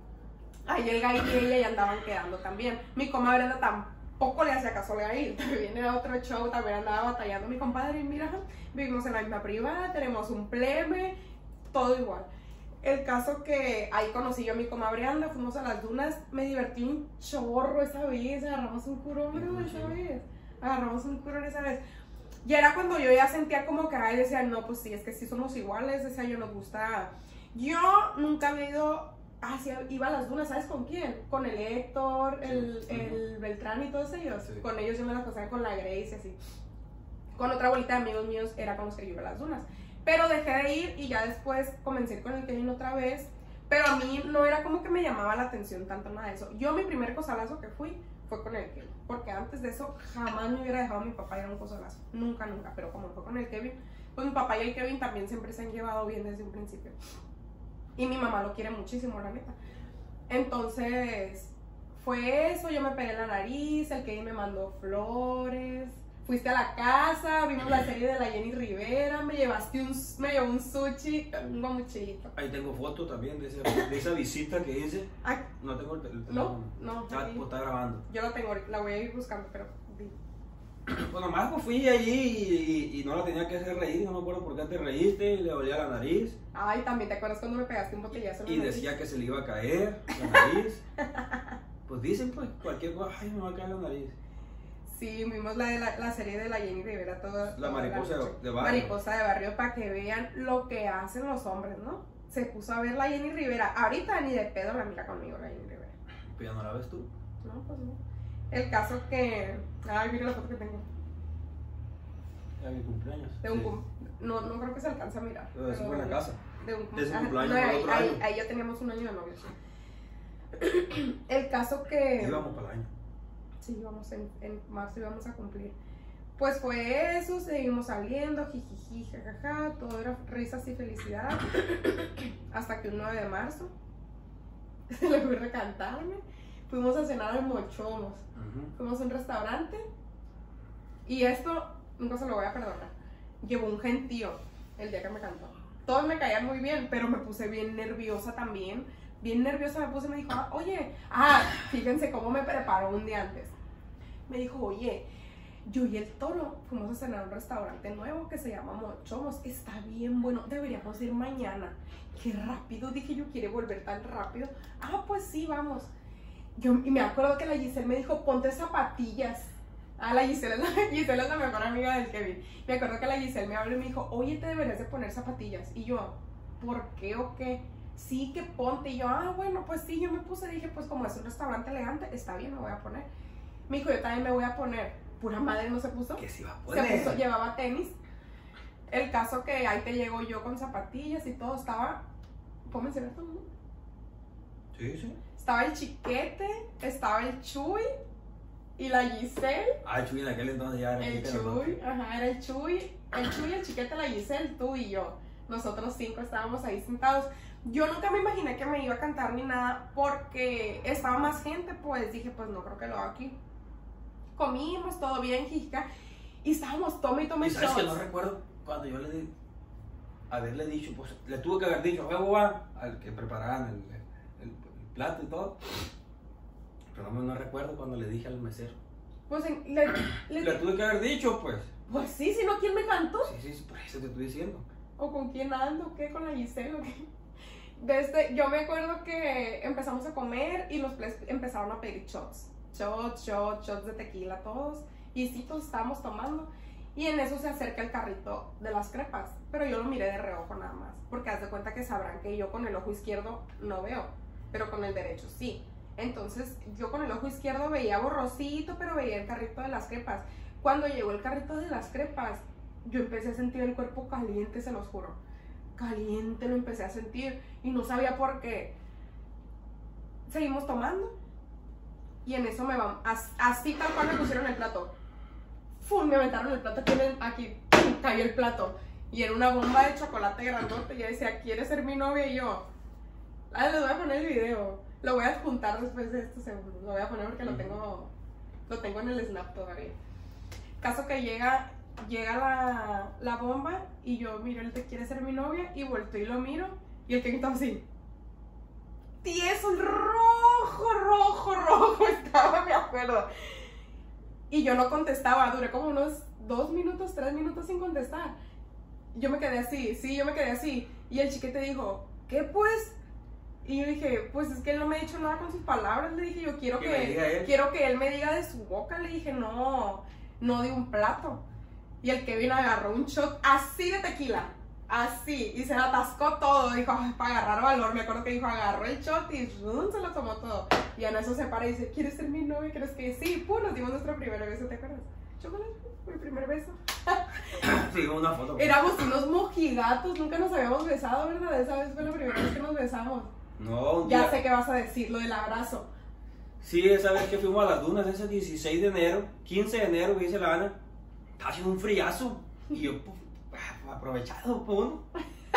Ahí el Gay y ella ya andaban quedando también. Mi coma Brianda tampoco le hacía caso al Gay. También era otro show, también andaba batallando mi compadre. Y mira, vivimos en la misma privada, tenemos un plebe, todo igual. El caso que ahí conocí yo a mi coma Brianda, fuimos a las dunas, me divertí un chorro esa vez, agarramos un curón esa vez, agarramos un curón esa vez. Y era cuando yo ya sentía como que, ay, decía, no, pues sí, es que sí somos iguales, decía yo, nos gusta. Yo nunca había ido, ah, sí, iba a las dunas, ¿sabes con quién? Con el Héctor, el, Sí. el Beltrán y todos ellos. Sí. Con ellos yo me las pasaba con la Grace y así. Con otra bolita de amigos míos era con los que yo iba a las dunas. Pero dejé de ir y ya después comencé con el Kevin otra vez. Pero a mí no era como que me llamaba la atención tanto nada de eso. Yo mi primer cosalazo que fui fue con el Kevin. Porque antes de eso jamás me hubiera dejado a mi papá ir a un cosalazo. Nunca, nunca. Pero como fue con el Kevin, pues mi papá y el Kevin también siempre se han llevado bien desde un principio. Y mi mamá lo quiere muchísimo, la neta. Entonces, fue eso. Yo me pegué la nariz, el Kevin me mandó flores. Fuiste a la casa, vimos la serie de la Jenny Rivera, me llevaste un, me llevó un sushi, un mochilito. Ahí tengo fotos también de, ese, de esa visita que hice. Ah, No tengo el, tel- el no, teléfono. no, Ah, aquí. pues está grabando. Yo la tengo, ahorita, la voy a ir buscando, pero di. Pues nomás pues fui allí y, y, y no la tenía que hacer reír, y no me acuerdo por qué te reíste, y le dolía la nariz. Ay, también te acuerdas cuando me pegaste un botellazo en la Y nariz? decía que se le iba a caer la nariz. Pues dicen pues cualquier cosa, ay me va a caer la nariz. Sí, vimos la, de la, la serie de la Jenny Rivera toda La toda mariposa noche. de barrio. Mariposa de barrio, para que vean lo que hacen los hombres, ¿no? Se puso a ver la Jenny Rivera. Ahorita ni de pedo la mira conmigo la Jenny Rivera. Pues ya no la ves tú. No, pues no. El caso que... Ay, mira la foto que tengo. Era mi cumpleaños. De un Sí. cum- no, no creo que se alcance a mirar. Pero eso fue en la casa. De un cum- De ese ajá, cumpleaños no, fue ahí, otro ahí, año. ahí ya teníamos un año de novios. El caso que... Íbamos para el año. Sí, íbamos en, en marzo íbamos a cumplir. Pues fue eso, seguimos saliendo, jijiji, jajaja, todo era risas y felicidad. Hasta que un nueve de marzo se le ocurre cantarme. Fuimos a cenar al Mochomos. Ujú. Fuimos a un restaurante. Y esto nunca se lo voy a perdonar. Llevó un gentío el día que me cantó. Todos me caían muy bien, pero me puse bien nerviosa también. Bien nerviosa me puse y me dijo, ah, oye, ah, fíjense cómo me preparó un día antes. Me dijo, oye, yo y el Toro fuimos a cenar a un restaurante nuevo que se llama Mochomos. Está bien bueno, deberíamos ir mañana. Qué rápido, dije yo, ¿quiere volver tan rápido? Ah, pues sí, vamos. Yo, y me acuerdo que la Giselle me dijo, ponte zapatillas. Ah, la Giselle es la, Giselle es la mejor amiga del Kevin. Me acuerdo que la Giselle me habló y me dijo, oye, te deberías de poner zapatillas. Y yo, ¿por qué o qué? Sí, que ponte. Y yo, ah, bueno, pues sí, yo me puse, dije, pues como es un restaurante elegante, está bien, me voy a poner. Me dijo, yo también me voy a poner. Pura madre no se puso. Que se iba a Se poner. puso, llevaba tenis. El caso que ahí te llegó yo con zapatillas y todo, estaba, ¿puedo mencionar todo? ¿No? Sí, sí. Estaba el Chiquete, estaba el Chuy y la Giselle. Ah, el Chuy en aquel entonces ya era El chica, ¿no? Chuy, ajá, era el Chuy, el Chuy, el Chiquete, la Giselle, tú y yo. Nosotros cinco estábamos ahí sentados. Yo nunca me imaginé que me iba a cantar ni nada porque estaba más gente, pues dije, pues no creo que lo haga aquí. Comimos, todo bien, jijica, y estábamos tome y tome Y sabes que shots. no recuerdo cuando yo le di, haberle dicho, pues le tuve que haber dicho, huevo va, al que preparaban el, el, el plato y todo. Pero no, no recuerdo cuando le dije al mesero. Pues en- le, le- Le tuve que haber dicho, pues. Pues sí, si no, ¿quién me cantó? Sí, sí, por eso te estoy diciendo. ¿O con quién ando? ¿Qué? ¿Con la Giselle o qué? Desde, yo me acuerdo que empezamos a comer y los ples empezaron a pedir shots. Shots, shots, shots de tequila todos. Y sí, todos estábamos tomando. Y en eso se acerca el carrito de las crepas. Pero yo lo miré de reojo nada más. Porque haz de cuenta que sabrán que yo con el ojo izquierdo no veo. Pero con el derecho sí. Entonces yo con el ojo izquierdo veía borrosito, pero veía el carrito de las crepas. Cuando llegó el carrito de las crepas, yo empecé a sentir el cuerpo caliente, se los juro. Caliente lo empecé a sentir y no sabía por qué. Seguimos tomando y en eso me van, así tal cual me pusieron el plato. ¡Fum! Me aventaron el plato aquí, en el- aquí ¡pum! Cayó el plato. Y era una bomba de chocolate grandote. Y ella decía, ¿quieres ser mi novia? Y yo, ah, les voy a poner el video. Lo voy a adjuntar después de estos segundos. Lo voy a poner porque lo tengo, lo tengo en el snap todavía. Caso que llega, llega la, la bomba y yo miro el te quiere ser mi novia y vuelto y lo miro y el que estaba así. Tieso, rojo, rojo, rojo estaba, me acuerdo. Y yo no contestaba, duré como unos dos minutos, tres minutos sin contestar. Yo me quedé así, sí, yo me quedé así. Y el chiquete dijo, ¿qué pues? Y yo dije, pues es que él no me ha dicho nada con sus palabras. Le dije, yo quiero Que que, me diga él. quiero que él me diga de su boca. Le dije, no, no de un plato. Y el Kevin agarró un shot así de tequila, así, y se lo atascó todo. Dijo, "Ay, para agarrar valor". Me acuerdo que dijo, agarró el shot y ¡rum! Se lo tomó todo. Y en eso se para y dice, ¿quieres ser mi novia? ¿Crees que sí? Pum, nos dimos nuestro primer beso, ¿te acuerdas? Chocolate, mi primer beso. Sí, una foto. Éramos unos mojigatos, nunca nos habíamos besado, ¿verdad? Esa vez fue la primera vez que nos besamos. No, un Ya día- sé que vas a decir, lo del abrazo. Sí, esa vez que fuimos a las dunas, ese dieciséis de enero, quince de enero, que dice la Ana, estaba haciendo un friazo. Y yo, pues, aprovechado, pues, uno.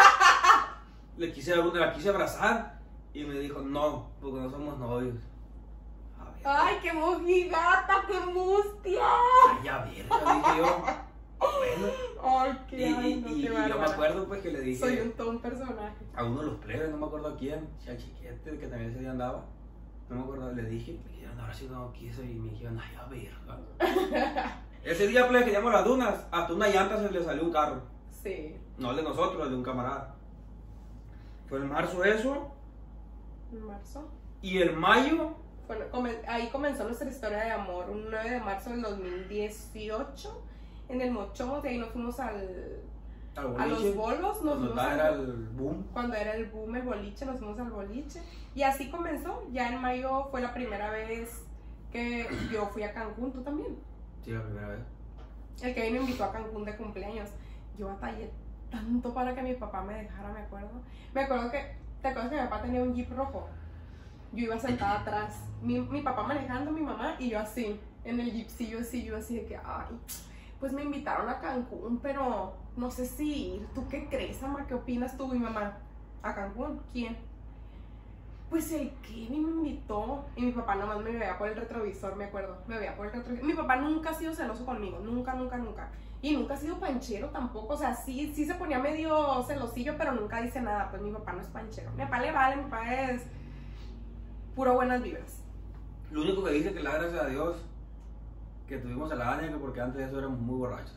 Le quise, la quise abrazar. Y me dijo, no, porque no somos novios. A ver. ¡Ay, qué mojigata, qué mustia! Ay, a ver, le dije yo. Bueno. ¡Ay, qué Y, y- ando, y- qué y yo me bárbara! acuerdo, pues, que le dije Soy un todo un personaje. a uno de los plebes, no me acuerdo a quién, si al chiquete, que también ese día andaba. No me acuerdo, le dije, me dijeron, ahora sí no quiso. Y me dijeron, ay, a ver. Ese día, plebe, que llamamos las dunas, hasta una llanta se le salió un carro. Sí. No el de nosotros, el de un camarada. Fue en marzo eso. En marzo. Y el mayo, Bueno, come- ahí comenzó nuestra historia de amor. Un nueve de marzo del dos mil dieciocho. En el Mochomos, de ahí nos fuimos al, al a los boliche, bolos. Nos cuando fuimos estaba al- era el boom. Cuando era el boom, el boliche, nos fuimos al boliche. Y así comenzó. Ya en mayo fue la primera vez que yo fui a Cancún. ¿Tú también? Sí, la primera vez. El que me invitó a Cancún de cumpleaños. Yo batallé tanto para que mi papá me dejara, me acuerdo. Me acuerdo que, ¿te acuerdas que mi papá tenía un jeep rojo? Yo iba sentada atrás. Mi, mi papá manejando, mi mamá, y yo así, en el jeepcillo así, yo así de que, ay, pues me invitaron a Cancún, pero no sé si ir. ¿Tú qué crees, mamá? ¿Qué opinas tú, mi mamá? ¿A Cancún? ¿Quién? Pues el Kevin me invitó. Y mi papá nomás me veía por el retrovisor, me acuerdo. Me veía por el retrovisor. Mi papá nunca ha sido celoso conmigo. Nunca, nunca, nunca. Y nunca ha sido panchero tampoco. O sea, sí, sí se ponía medio celosillo, pero nunca dice nada. Pues mi papá no es panchero. Mi papá le vale, mi papá es puro buenas vibras. Lo único que dice que le da gracias a Dios que tuvimos a la Ania, que porque antes de eso éramos muy borrachos.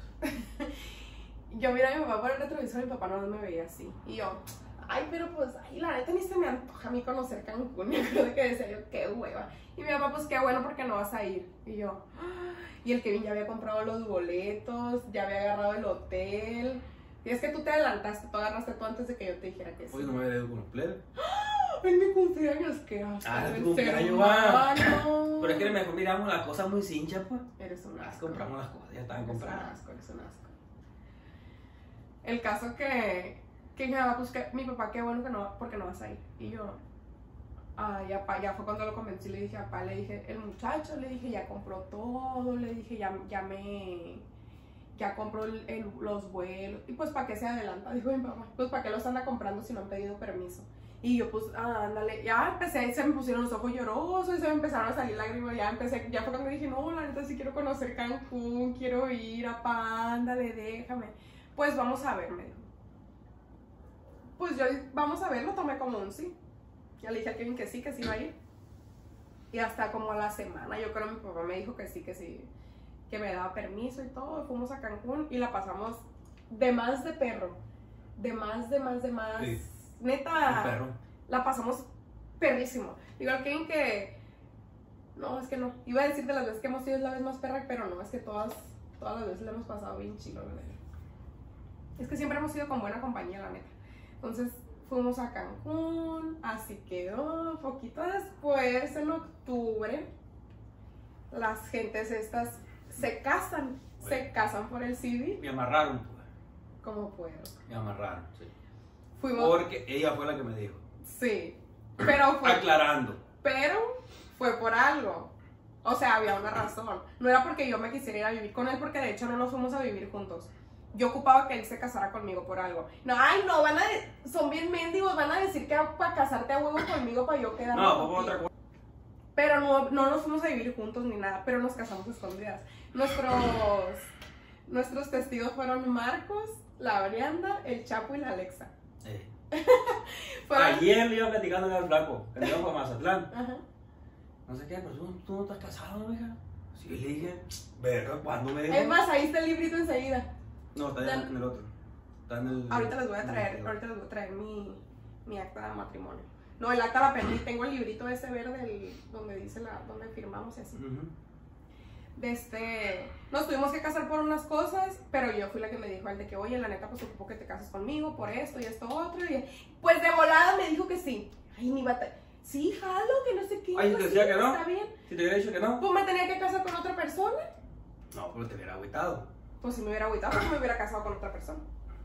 Yo miraba a mi papá por el retrovisor y mi papá no me veía así. Y yo, ay, pero pues, ay, la neta ni se me antoja a mí conocer Cancún. Me acuerdo que decía yo, qué hueva. Y mi papá, pues, qué bueno porque no vas a ir. Y yo, "Ah". Y el Kevin ya había comprado los boletos, ya había agarrado el hotel. Y es que tú te adelantaste, tú agarraste tú antes de que yo te dijera que sí. Hoy no me había ido con los plebes. En mi cumpleaños, qué asco. Ah, eres tu cumpleaños, va. hermano. Pero es que mejor miramos las cosas muy cinchas, pues. Eres un Las asco. compramos las cosas, ya estaban Eres un compradas. asco, eres un asco. El caso que, que mi papá, pues que mi papá, qué bueno que no, porque no vas a ir. Y yo, ah, ya, pa, ya fue cuando lo convencí, le dije a papá, le dije, el muchacho, le dije, ya compró todo, le dije, ya, ya me, ya compró el, el- los vuelos. Y pues, ¿para qué se adelanta? Dijo mi papá, pues, ¿para qué los anda comprando si no han pedido permiso? Y yo, pues, ah, ándale, ya empecé, se me pusieron los ojos llorosos y se me empezaron a salir lágrimas, ya empecé, ya fue cuando dije, no, la neta sí quiero conocer Cancún, quiero ir a pa, ándale, déjame. Pues vamos a ver, me dijo. Pues yo, vamos a ver, lo tomé como un sí. Ya le dije a Kevin que sí, que sí iba a ir. Y hasta como a la semana, yo creo que mi papá me dijo que sí, que sí, que me daba permiso y todo. Fuimos a Cancún y la pasamos de más de perro. De más, de más, de más. Sí. Neta, Un perro. la pasamos perrísimo. Digo al Kevin que... No, es que no. Iba a decir de las veces que hemos sido es la vez más perra, pero no, es que todas, todas las veces la hemos pasado bien chido, la neta. Es que siempre hemos ido con buena compañía, la neta. Entonces fuimos a Cancún, así quedó. Poquito después, en octubre, las gentes estas se casan. Bueno. Se casan por el C D. Me amarraron, pues. Como puedo. Me amarraron, sí. Fuimos. Porque ella fue la que me dijo. Sí. Pero fue. Aclarando. Pero fue por algo. O sea, había una razón. No era porque yo me quisiera ir a vivir con él, porque de hecho no nos fuimos a vivir juntos. Yo ocupaba que él se casara conmigo por algo. No, ay, no, van a de- son bien mendigos, van a decir que para casarte a huevo conmigo para yo quedarme No, fue por contigo. otra cosa. Pero no, no nos fuimos a vivir juntos ni nada, pero nos casamos escondidas. Nuestros, nuestros testigos fueron Marcos, la Brianda, el Chapo y la Alexa. Eh. Fueron- Ayer le iba platicando en el flaco, que me iba para Mazatlán. Ajá. No sé qué, pero tú, tú no estás casado, mija. Sí, le dije, verga, ¿cuándo me dijo? Es más, ahí está el librito enseguida. No, está Ya- en, en el otro. Está en el. Ahorita les voy a en traer, el- ahorita les voy a traer mi, mi acta de matrimonio. No, el acta la perdí, tengo el librito ese verde el- donde dice la, donde firmamos y así. Ujú. De este, nos tuvimos que casar por unas cosas, pero yo fui la que me dijo al de que, oye, la neta, pues ocupo que te cases conmigo por esto y esto otro. Y pues de volada me dijo que sí. Ay, ni bata. Sí, jalo, que no sé qué. Ay, pues, decía sí, que no. Está bien. Si te hubiera dicho que no, Pues me tenía que casar con otra persona. no, pero te hubiera agüitado. Pues si me hubiera agüitado, pues me hubiera casado con otra persona.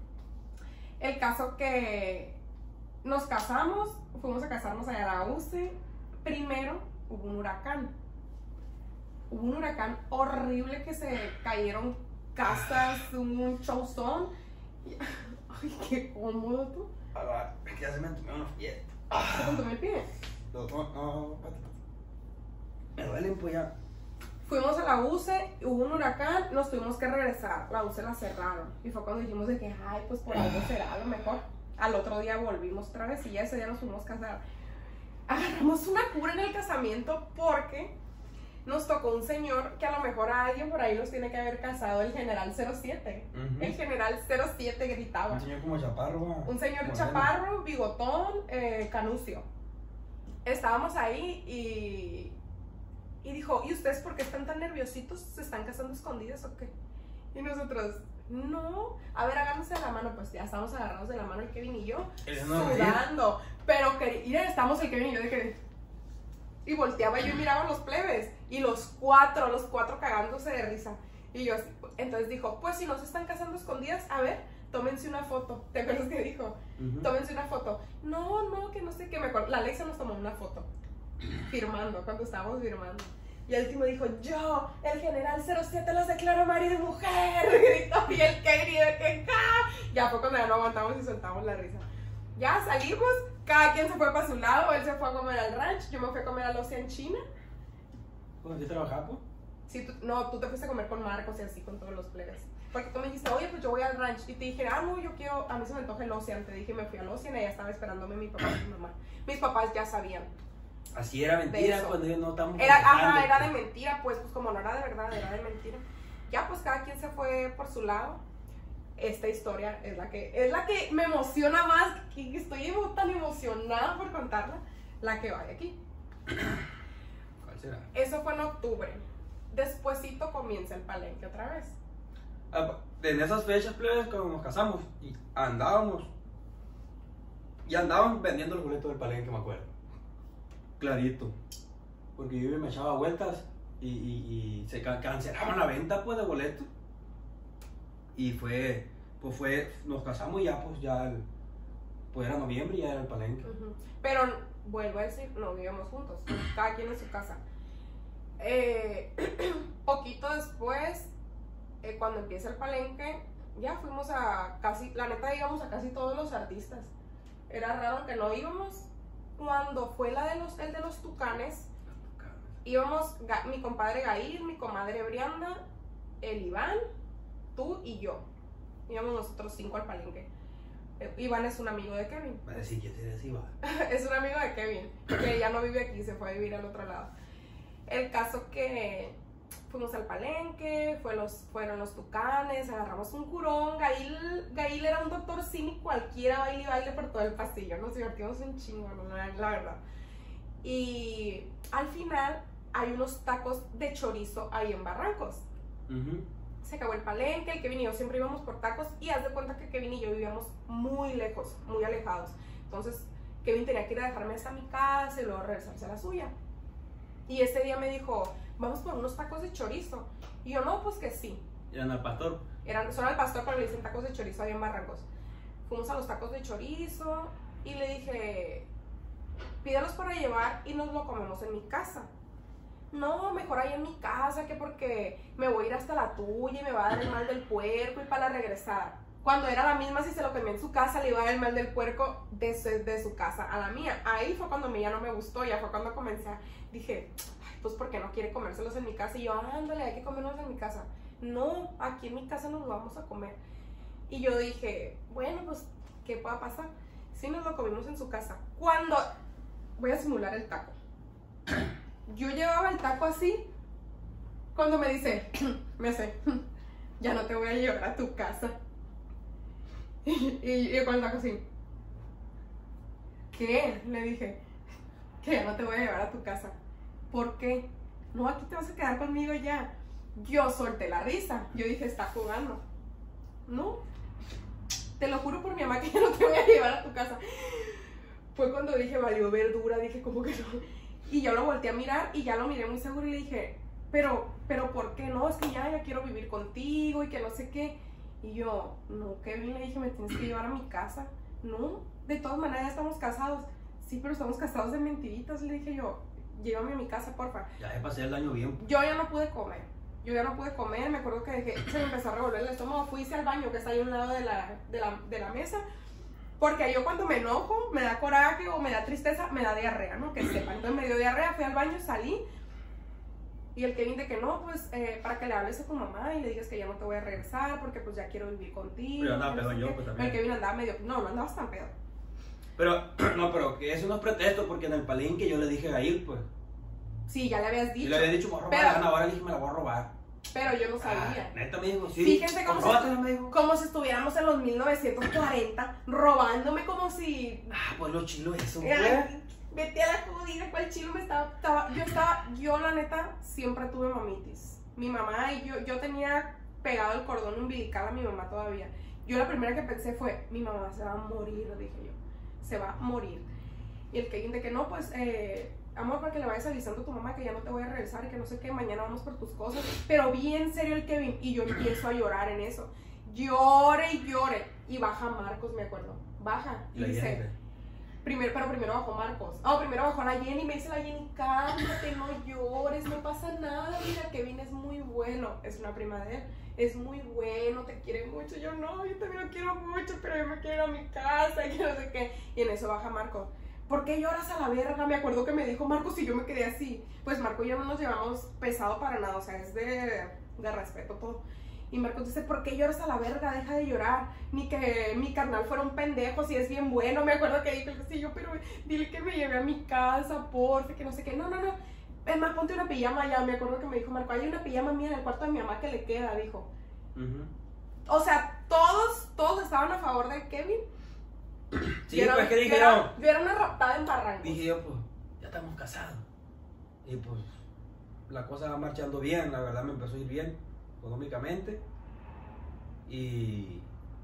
El caso que nos casamos, fuimos a casarnos allá a la U C E. Primero hubo un huracán. Hubo un huracán horrible que se cayeron casas, un showzón. Y- Ay, qué cómodo tú. Ah, es que ya se me entumió una fiesta. ¿Te contumí el pie? No, no, no, espérate. Me duelen, pues ya. Fuimos a la U C E, hubo un huracán, nos tuvimos que regresar. La U C E la cerraron. Y fue cuando dijimos de que, ay, pues por algo será, a lo mejor. Al otro día volvimos otra vez y ya ese día nos fuimos a casar. Agarramos una cura en el casamiento porque nos tocó un señor que a lo mejor a alguien por ahí los tiene que haber casado, el general cero siete. Ujú. El general cero siete gritaba. Un señor como chaparro, va. Un señor Moreno. chaparro, bigotón, eh, canucio. Estábamos ahí y, y dijo, ¿y ustedes por qué están tan nerviositos? ¿Se están casando escondidas o qué? Y nosotros, no. A ver, agárrense de la mano. Pues ya estábamos agarrados de la mano el Kevin y yo, Eso no es sudando. Pero, que, y ya estamos el Kevin y yo de que... Y volteaba yo y miraba a los plebes. Y los cuatro, los cuatro cagándose de risa. Y yo así, entonces dijo, pues si no se están casando escondidas, a ver, tómense una foto. ¿Te acuerdas que dijo? Ujú. Tómense una foto. No, no, que no sé qué. Me acuerdo. La Alexa nos tomó una foto. Firmando, cuando estábamos firmando. Y el último dijo, yo, el general cero siete los declaro marido y mujer. Gritó, y el que gritó, que ¡ja! Ya fue cuando ya no aguantamos y soltamos la risa. Ya salimos, cada quien se fue para su lado. Él se fue a comer al ranch, yo me fui a comer al Ocean China. ¿Con qué trabajar, pues? Sí, tú- no, tú te fuiste a comer con Marcos y así, con todos los plebes. Porque tú me dijiste, oye, pues yo voy al ranch. Y te dije, ah, no, yo quiero, a mí se me antoja el Ocean. Te dije, me fui al Ocean y allá estaba esperándome mi papá y mi mamá. Mis papás ya sabían. Así era De mentira eso. cuando ellos no estamos Era, ajá, festejando. era de mentira, pues, pues como no era de verdad, era de mentira. Ya, pues cada quien se fue por su lado. Esta historia es la que, es la que me emociona más, que estoy tan emocionada por contarla, la que vaya aquí. ¿Cuál será? Eso fue en octubre. Despuésito comienza el palenque otra vez. Ah, en esas fechas, plebes, cuando nos casamos, y andábamos, y andaban vendiendo los boletos del palenque, me acuerdo. Clarito. Porque yo me echaba vueltas y, y, y se ca- cancelaban la venta, pues, de boletos. Y fue, pues fue, nos casamos y ya, pues, ya, el, pues era noviembre y ya era el palenque. Ujú. Pero vuelvo a decir, no vivíamos juntos, cada quien en su casa. Eh, poquito después, eh, cuando empieza el palenque, ya fuimos a casi, la neta íbamos a casi todos los artistas. Era raro que no íbamos. Cuando fue la de los, el de los tucanes, íbamos Ga- mi compadre Gair, mi comadre Brianda, el Iván, tú y yo. Íbamos nosotros cinco al palenque. Eh, Iván es un amigo de Kevin. Va a decir que se les iba. Es un amigo de Kevin, que ya no vive aquí, se fue a vivir al otro lado. El caso que fuimos al Palenque, fue los, fueron los Tucanes, agarramos un jurón. Gail, Gail era un doctor cine cualquiera, baile y baile por todo el pasillo. Nos divertimos un chingo, ¿no? la, la verdad. Y al final hay unos tacos de chorizo ahí en Barrancos. Uh-huh. Se acabó el Palenque, el Kevin y yo siempre íbamos por tacos. Y haz de cuenta que Kevin y yo vivíamos muy lejos, muy alejados. Entonces Kevin tenía que ir a dejarme hasta mi casa y luego regresarse a la suya. Y ese día me dijo, vamos por unos tacos de chorizo. Y yo, no, pues que sí. ¿Eran al pastor? Eran, son al pastor, pero le dicen tacos de chorizo ahí en Barrancos. Fuimos a los tacos de chorizo y le dije, pídelos para llevar y nos lo comemos en mi casa. No, mejor ahí en mi casa, que porque me voy a ir hasta la tuya y me va a dar el mal del puerco y para regresar. Cuando era la misma, si se lo comía en su casa, le iba a dar el mal del puerco de su, de su casa a la mía. Ahí fue cuando a mí ya no me gustó, ya fue cuando comencé a, dije, ay, pues ¿por qué no quiere comérselos en mi casa? Y yo, ándale, hay que comerlos en mi casa. No, aquí en mi casa nos lo vamos a comer. Y yo dije, bueno, pues, ¿qué pueda pasar? Sí, nos lo comimos en su casa. Cuando, voy a simular el taco. Yo llevaba el taco así, cuando me dice, me hace, ya no te voy a llevar a tu casa. Y, y yo con el taco así, ¿qué? Le dije, que ya no te voy a llevar a tu casa. ¿Por qué? No, aquí te vas a quedar conmigo ya. Yo solté la risa, yo dije, está jugando. No, te lo juro por mi mamá que ya no te voy a llevar a tu casa. Fue cuando dije, valió verdura, dije, ¿cómo que no? Y yo lo volteé a mirar y ya lo miré muy seguro y le dije, pero, pero ¿por qué no? Es que ya, ya quiero vivir contigo y que no sé qué. Y yo, no, Kevin, le dije, me tienes que llevar a mi casa. No, de todas maneras ya estamos casados. Sí, pero estamos casados de mentiritas, le dije yo, llévame a mi casa, porfa. Ya he pasado el daño bien. Yo ya no pude comer, yo ya no pude comer, me acuerdo que dejé, se me empezó a revolver el estómago, fui al baño que está ahí a un lado de la, de la, de la mesa. Porque yo cuando me enojo, me da coraje o me da tristeza, me da diarrea, ¿no? Que sepan. Entonces me dio diarrea, fui al baño, salí. Y el Kevin de que no, pues, eh, para que le hables a tu mamá y le digas que ya no te voy a regresar porque pues ya quiero vivir contigo. Pero andaba no pedo sé yo, qué. pues también. El Kevin andaba medio, no, no andabas tan pedo. Pero, no, pero que eso no es pretexto porque en el Palenque yo le dije a ir, pues. Sí, ya le habías dicho. Y le había dicho, me voy a robar pero, la gana, ahora le dije, me la voy a robar. Pero yo no sabía. Ah, neta me dijo, sí. Fíjense cómo, róbatela, si, me dijo. como si estuviéramos en los mil novecientos cuarenta, robándome como si... Ah, pues los chilos eso, Ay, güey. vete a la judía, cuál chilo me estaba, estaba... Yo estaba, yo la neta, siempre tuve mamitis. Mi mamá y yo, yo tenía pegado el cordón umbilical a mi mamá todavía. Yo la primera que pensé fue, mi mamá se va a morir, dije yo. Se va a morir. Y el Kevin de que no, pues... Eh, amor, para que le vayas avisando a tu mamá que ya no te voy a regresar y que no sé qué, mañana vamos por tus cosas. Pero bien serio el Kevin. Y yo empiezo a llorar en eso. Llore y llore. Y baja Marcos, me acuerdo. Baja. Y la dice, Jennifer. primero, pero primero bajó Marcos. Ah, oh, primero bajó la Jenny y me dice la Jenny, cálmate, no llores, no pasa nada. Mira, Kevin es muy bueno. Es una prima de él. Es muy bueno, te quiere mucho. Yo no, yo también lo quiero mucho, pero yo me quiero ir a mi casa y que no sé qué. Y en eso baja Marcos. ¿Por qué lloras a la verga? Me acuerdo que me dijo Marcos y yo me quedé así. Pues Marco y yo no nos llevamos pesado para nada, o sea, es de, de respeto todo. Y Marcos dice, ¿por qué lloras a la verga? Deja de llorar. Ni que mi carnal fuera un pendejo, si es bien bueno. Me acuerdo que dijo, sí, yo, pero dile que me lleve a mi casa, porfa, que no sé qué. No, no, no. Es más, ponte una pijama ya. Me acuerdo que me dijo Marco, hay una pijama mía en el cuarto de mi mamá que le queda, dijo. Uh-huh. O sea, todos, todos estaban a favor de Kevin. Sí, era, pues, ¿qué dijeron? Yo era una raptada en Barrancos. Dije yo, pues, ya estamos casados. Y pues, la cosa va marchando bien, la verdad me empezó a ir bien, económicamente. Y,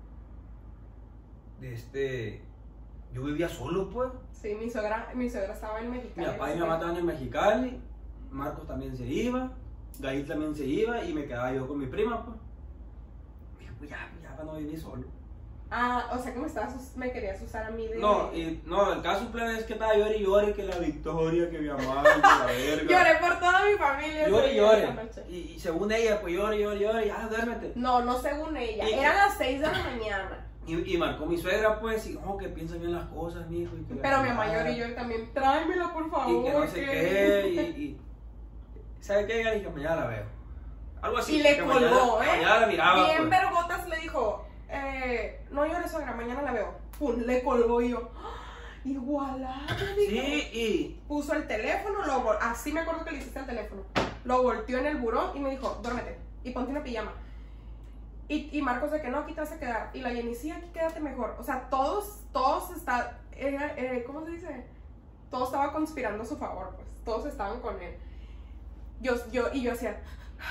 este, yo vivía solo, pues. Sí, mi suegra, mi suegra estaba en Mexicali. Mi papá y mi mamá estaban en Mexicali, Marcos también se iba, Gail también se iba y me quedaba yo con mi prima, pues. Dije, pues ya, ya para no vivir solo. Ah, o sea que me, estabas, me querías usar a mí de... No, y, no, el caso plebe es que estaba llore y llore, que la Victoria, que mi mamá, que la verga. Lloré por toda mi familia. Llore y llore. Y, y según ella, pues llore, llore, llore, ya, duérmete. No, no según ella, y, eran las seis de la mañana. Y, y marcó mi suegra, pues, y no, que piensa bien las cosas, mijo. Y que pero mi mamá lloré y yo también, tráemela, por favor. Y que no sé que... qué, y, y... ¿Sabe qué? Ella dijo, mañana la veo. Algo así. Y le colgó, mañana, ¿eh? Mañana la miraba, bien pues. vergotas le dijo... Eh, no llores, suegra, mañana la veo. Pum, le colgó y yo. igualado, Sí, y... Puso el teléfono, lo vol- así me acuerdo que le hiciste el teléfono. Lo volteó en el buró y me dijo, duérmete y ponte una pijama. Y, y Marcos de que no, aquí te vas a quedar. Y la Jenny, sí, aquí quédate mejor. O sea, todos, todos está, eh, eh, ¿cómo se dice? Todo estaba conspirando a su favor, pues. Todos estaban con él. Yo, yo, y yo hacía,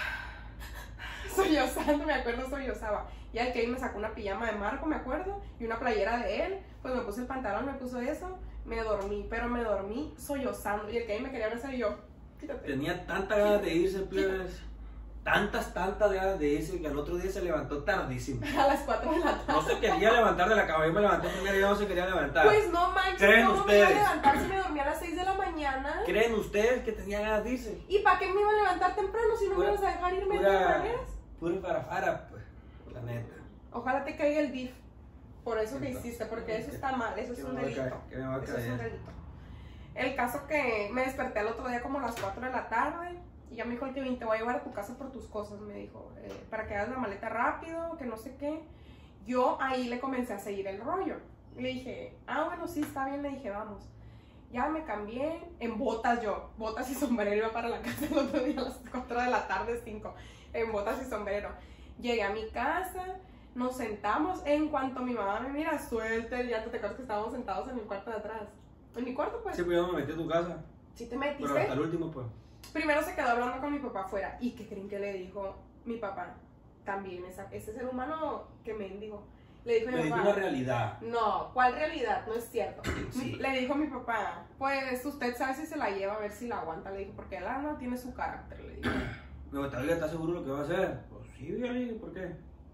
sollozando, me acuerdo, sollozaba. Y al Kevin me sacó una pijama de Marco, me acuerdo, y una playera de él. Pues me puse el pantalón, me puso eso, me dormí, pero me dormí sollozando. Y el Kevin me quería abrazar y yo, quítate. Tenía tantas ganas de irse, plebes. Tantas, tantas ganas de irse que al otro día se levantó tardísimo. A las cuatro de la tarde. No se quería levantar de la cama. Yo me levanté primero y yo no se quería levantar. Pues no manches, ¿Creen ¿cómo me iba a ustedes? levantar si me dormía a las seis de la mañana? ¿Creen ustedes que tenía ganas de irse? ¿Y para qué me iba a levantar temprano si no Pura- me ibas a dejar irme de todas Pura, maneras? pura farafara, pues, la neta. Ojalá te caiga el D I F por eso que Entonces, hiciste, porque eso está mal, eso es ¿qué un me va a delito. caer? ¿Qué me va a Eso es un caer? delito. El caso que me desperté el otro día como a las cuatro de la tarde y ya me dijo el Kevin, te voy a llevar a tu casa por tus cosas, me dijo, eh, para que hagas la maleta rápido, que no sé qué. Yo ahí le comencé a seguir el rollo. Le dije, ah, bueno, sí, está bien, le dije, vamos. Ya me cambié en botas yo, botas y sombrero, iba para la casa el otro día a las cuatro de la tarde, cinco, en botas y sombrero. Llegué a mi casa, nos sentamos, en cuanto mi mamá me mira, suelta, ya te acuerdas que estábamos sentados en el cuarto de atrás. En mi cuarto, pues. Sí, pues yo me metí a tu casa. ¿Sí te metiste? Pero hasta el último, pues. Primero se quedó hablando con mi papá afuera. ¿Y qué creen que le dijo mi papá? También, esa, ese ser humano que mendigo. Le dijo a Me mi dijo papá. una realidad. No, ¿cuál realidad? No es cierto. Sí. Le dijo mi papá, pues usted sabe si se la lleva, a ver si la aguanta. Le dijo, porque él no tiene su carácter, le dijo. Me dijo, ¿estás seguro lo que va a hacer? Pues sí, ya le dije, ¿por qué?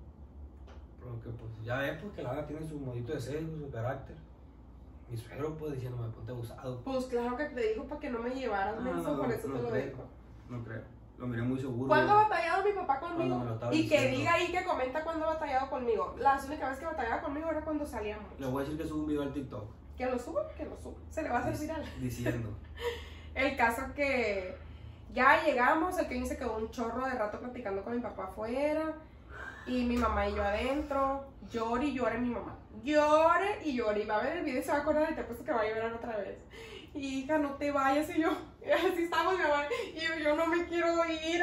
Porque pues ya ves pues, que la Ana tiene su modito de ser, su carácter. Mi suegro pues diciéndome, ponte abusado. Pues claro que te dijo para que no me llevaras, Ah, menso, no, por eso no te lo creo. dijo. No creo, lo miré muy seguro. ¿Cuándo ha batallado mi papá conmigo? Cuando me lo estaba Y que diciendo. diga ahí que comenta cuándo ha batallado conmigo. La única vez que batallaba conmigo era cuando salíamos. Le voy a decir que subo un video al TikTok. Que lo suba, que lo suba. Se le va a hacer dic- viral. Diciendo. El caso que ya llegamos, el Kevin se quedó un chorro de rato platicando con mi papá afuera. Y mi mamá y yo adentro. Llore y llore mi mamá. Llore y llore. Y va a ver el video y se va a acordar y te apuesto que va a llorar otra vez. Hija, no te vayas. Y yo, así estamos, mi mamá. Y yo, yo no me quiero ir.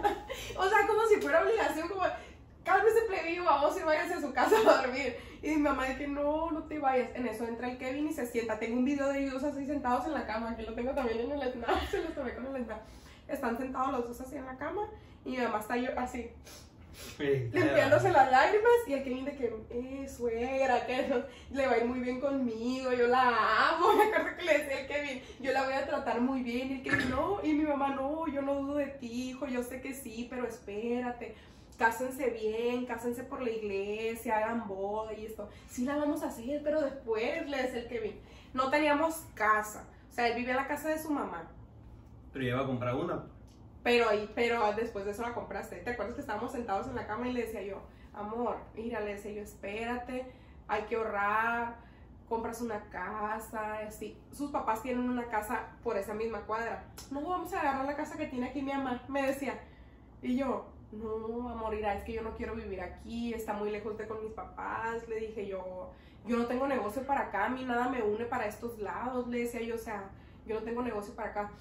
O sea, como si fuera obligación, como, cálmese plebeyo, vamos y váyase a su casa a dormir. Y mi mamá dice, no, no te vayas. En eso entra el Kevin y se sienta. Tengo un video de ellos así sentados en la cama, que lo tengo también en el snap, se los tomé con el snap. Están sentados los dos así en la cama y mi mamá está yo así, Sí, limpiándose las lágrimas y el Kevin de que, eh, suegra, que no, le va a ir muy bien conmigo, yo la amo. Me acuerdo que le decía el Kevin, yo la voy a tratar muy bien. Y el Kevin, no, y mi mamá, no, yo no dudo de ti, hijo, yo sé que sí, pero espérate. Cásense bien, cásense por la iglesia, hagan boda y esto. Sí la vamos a hacer, pero después, le decía el Kevin. No teníamos casa, o sea, él vivía en la casa de su mamá. Pero ya iba a comprar una. Pero, ahí, pero después de eso la compraste. ¿Te acuerdas que estábamos sentados en la cama y le decía yo, amor, mira, le decía yo, espérate, hay que ahorrar, compras una casa, así. Sus papás tienen una casa por esa misma cuadra. No, vamos a agarrar la casa que tiene aquí mi mamá, me decía. Y yo, no, amor, mira, es que yo no quiero vivir aquí, está muy lejos de con mis papás. Le dije yo, yo no tengo negocio para acá, a mí nada me une para estos lados. Le decía yo, o sea, yo no tengo negocio para acá.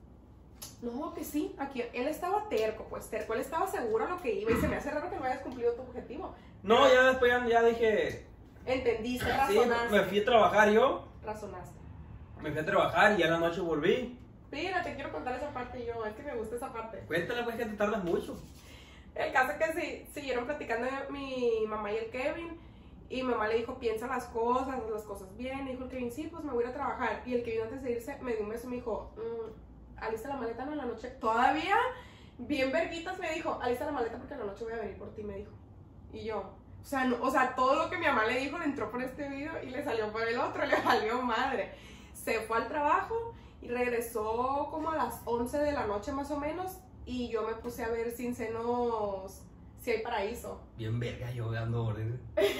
No, que sí, aquí él estaba terco, pues terco, él estaba seguro de lo que iba y se me hace raro que no hayas cumplido tu objetivo. No, ya después ya, ya dije. Entendiste, Sí, razonaste. me fui a trabajar yo. Razonaste. Me fui a trabajar y ya en la noche volví. Mira, te quiero contar esa parte yo, es que me gusta esa parte. Cuéntale pues que te tardas mucho. El caso es que sí, siguieron platicando mi mamá y el Kevin. Y mi mamá le dijo, piensa las cosas, haz las cosas bien. Y dijo el Kevin, sí, pues me voy a ir a trabajar. Y el Kevin antes de irse me dio un beso y me dijo, mmm, alista la maleta, no, en la noche. Todavía, bien verguitas, me dijo, alista la maleta porque en la noche voy a venir por ti, me dijo. Y yo, o sea, no, o sea, todo lo que mi mamá le dijo le entró por este video y le salió por el otro, le valió madre. Se fue al trabajo y regresó como a las once de la noche más o menos. Y yo me puse a ver Sin Senos, Si Hay Paraíso. Bien verga, yo dando órdenes.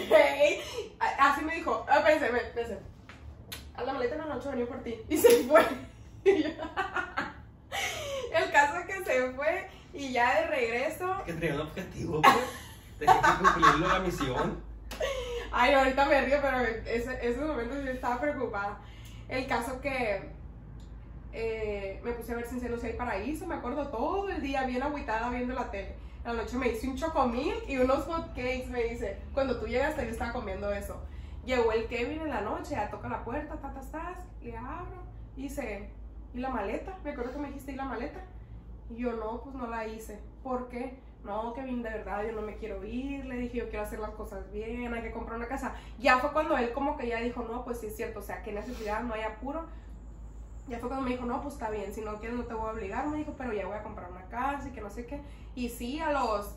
Así me dijo, ah, pensé, pensé, a la maleta en la noche venía por ti. Y se fue. Y yo, el caso es que se fue y ya de regreso. Que tenía un objetivo, pues. Tenía que cumplir la misión. Ay, ahorita me río, pero ese, esos momentos yo estaba preocupada. El caso que eh, me puse a ver Sin Senos y Hay Paraíso, me acuerdo todo el día bien agüitada viendo la tele. En la noche me hice un chocomil y unos hot cakes, me dice. Cuando tú llegaste yo estaba comiendo eso. Llegó el Kevin en la noche, ya toca la puerta, ta, ta, ta, le abro y dice, ¿y la maleta? Me acuerdo que me dijiste, ¿y la maleta? Y yo, no, pues no la hice. ¿Por qué? No, Kevin, de verdad, yo no me quiero ir. Le dije, yo quiero hacer las cosas bien, hay que comprar una casa. Ya fue cuando él como que ya dijo, no, pues sí es cierto, o sea, qué necesidad, no hay apuro. Ya fue cuando me dijo, no, pues está bien, si no quieres no te voy a obligar, me dijo, pero ya voy a comprar una casa y que no sé qué. Y sí, a los...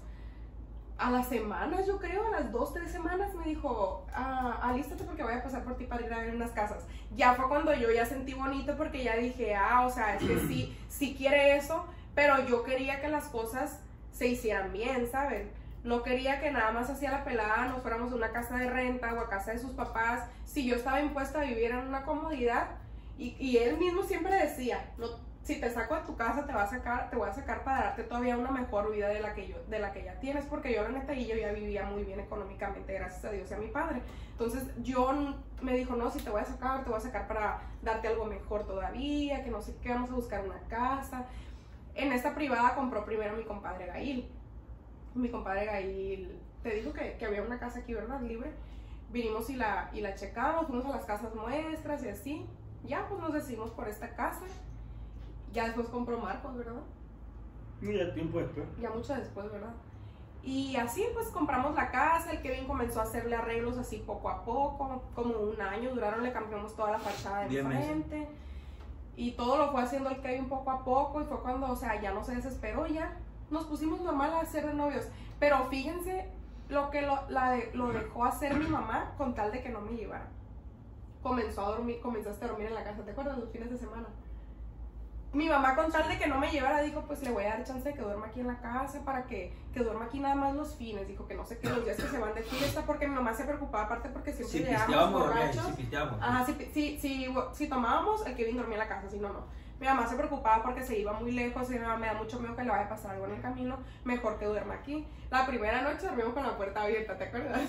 a las semanas, yo creo, a las dos, tres semanas, me dijo, ah, alístate porque voy a pasar por ti para ir a ver unas casas. Ya fue cuando yo ya sentí bonito porque ya dije, ah, o sea, es que sí, sí quiere eso, pero yo quería que las cosas se hicieran bien, ¿saben? No quería que nada más hacía la pelada, nos fuéramos a una casa de renta o a casa de sus papás. Si yo estaba impuesta a vivir en una comodidad, y, y él mismo siempre decía, no, si te saco de tu casa te, va a sacar, te voy a sacar para darte todavía una mejor vida de la que yo, de la que ya tienes, porque yo la neta y yo ya vivía muy bien económicamente, gracias a Dios y a mi padre. Entonces yo me dijo, no, si te voy a sacar, te voy a sacar para darte algo mejor todavía, que no sé qué, vamos a buscar una casa. En esta privada compró primero mi compadre Gail. Mi compadre Gail, te dijo que, que había una casa aquí, ¿verdad? Libre. Vinimos y la, y la checamos, fuimos a las casas muestras y así. Ya, pues nos decidimos por esta casa. Ya después compró Marcos, ¿verdad? Y ya tiempo después. Ya mucho después, ¿verdad? Y así pues compramos la casa, el Kevin comenzó a hacerle arreglos así poco a poco, como un año duraron, le cambiamos toda la fachada de enfrente. Y todo lo fue haciendo el Kevin poco a poco y fue cuando, o sea, ya no se desesperó, ya nos pusimos normal a ser de novios. Pero fíjense lo que lo, la de, lo dejó hacer mi mamá con tal de que no me llevara. Comenzó a dormir, comenzaste a dormir en la casa, ¿te acuerdas? Los fines de semana. Mi mamá con tal de que no me llevara dijo, pues le voy a dar chance de que duerma aquí en la casa para que, que duerma aquí nada más los fines. Dijo que no sé qué, los días que se van de fiesta, porque mi mamá se preocupaba aparte porque siempre Si llegábamos borrachos. Si pisteábamos. Ajá, si, si, si, si tomábamos, el Kevin dormía en la casa, si no, no. Mi mamá se preocupaba porque se iba muy lejos y mi mamá me da mucho miedo que le vaya a pasar algo en el camino, mejor que duerma aquí. La primera noche dormimos con la puerta abierta, ¿te acuerdas?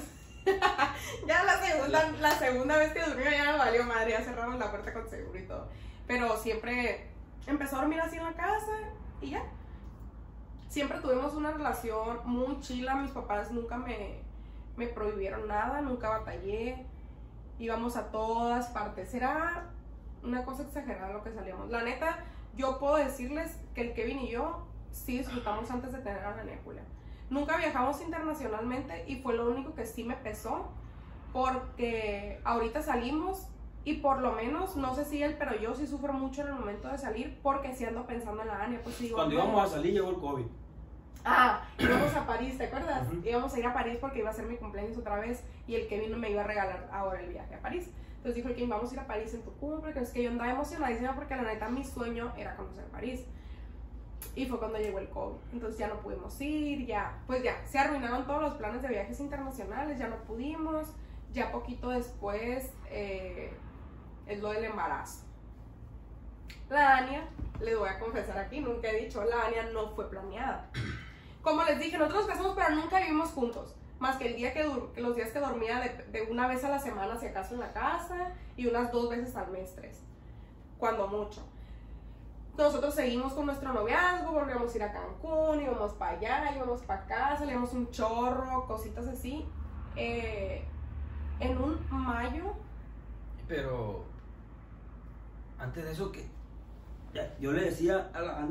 Ya la segunda, la segunda vez que durmió ya nos valió madre, ya cerramos la puerta con seguro y todo. Pero siempre empezó a dormir así en la casa y ya. Siempre tuvimos una relación muy chila, mis papás nunca me, me prohibieron nada, nunca batallé, íbamos a todas partes, era una cosa exagerada lo que salíamos. La neta, yo puedo decirles que el Kevin y yo sí disfrutamos antes de tener a la niña Julia. Nunca viajamos internacionalmente y fue lo único que sí me pesó, porque ahorita salimos y por lo menos, no sé si él, pero yo sí sufro mucho en el momento de salir porque sí ando pensando en la Ania. Pues digo, cuando íbamos a salir llegó el COVID. Ah, íbamos a París, ¿te acuerdas? Uh-huh. Íbamos a ir a París porque iba a ser mi cumpleaños otra vez y el Kevin me iba a regalar ahora el viaje a París. Entonces dijo el Kevin, vamos a ir a París en tu cumple, que es que yo andaba emocionadísima porque la neta mi sueño era conocer París. Y fue cuando llegó el COVID, entonces ya no pudimos ir, ya, pues ya, se arruinaron todos los planes de viajes internacionales, ya no pudimos, ya poquito después eh, es lo del embarazo. La Ania, les voy a confesar aquí, nunca he dicho, la Ania no fue planeada. Como les dije, nosotros nos casamos, pero nunca vivimos juntos, más que el día que, los días que dormía de, de una vez a la semana, si acaso en la casa, y unas dos veces al mes, tres, cuando mucho. Nosotros seguimos con nuestro noviazgo, volvíamos a ir a Cancún, íbamos para allá, íbamos para acá, salíamos un chorro, cositas así. Eh, en un mayo. Pero antes de eso, que ya, yo le decía a la Ana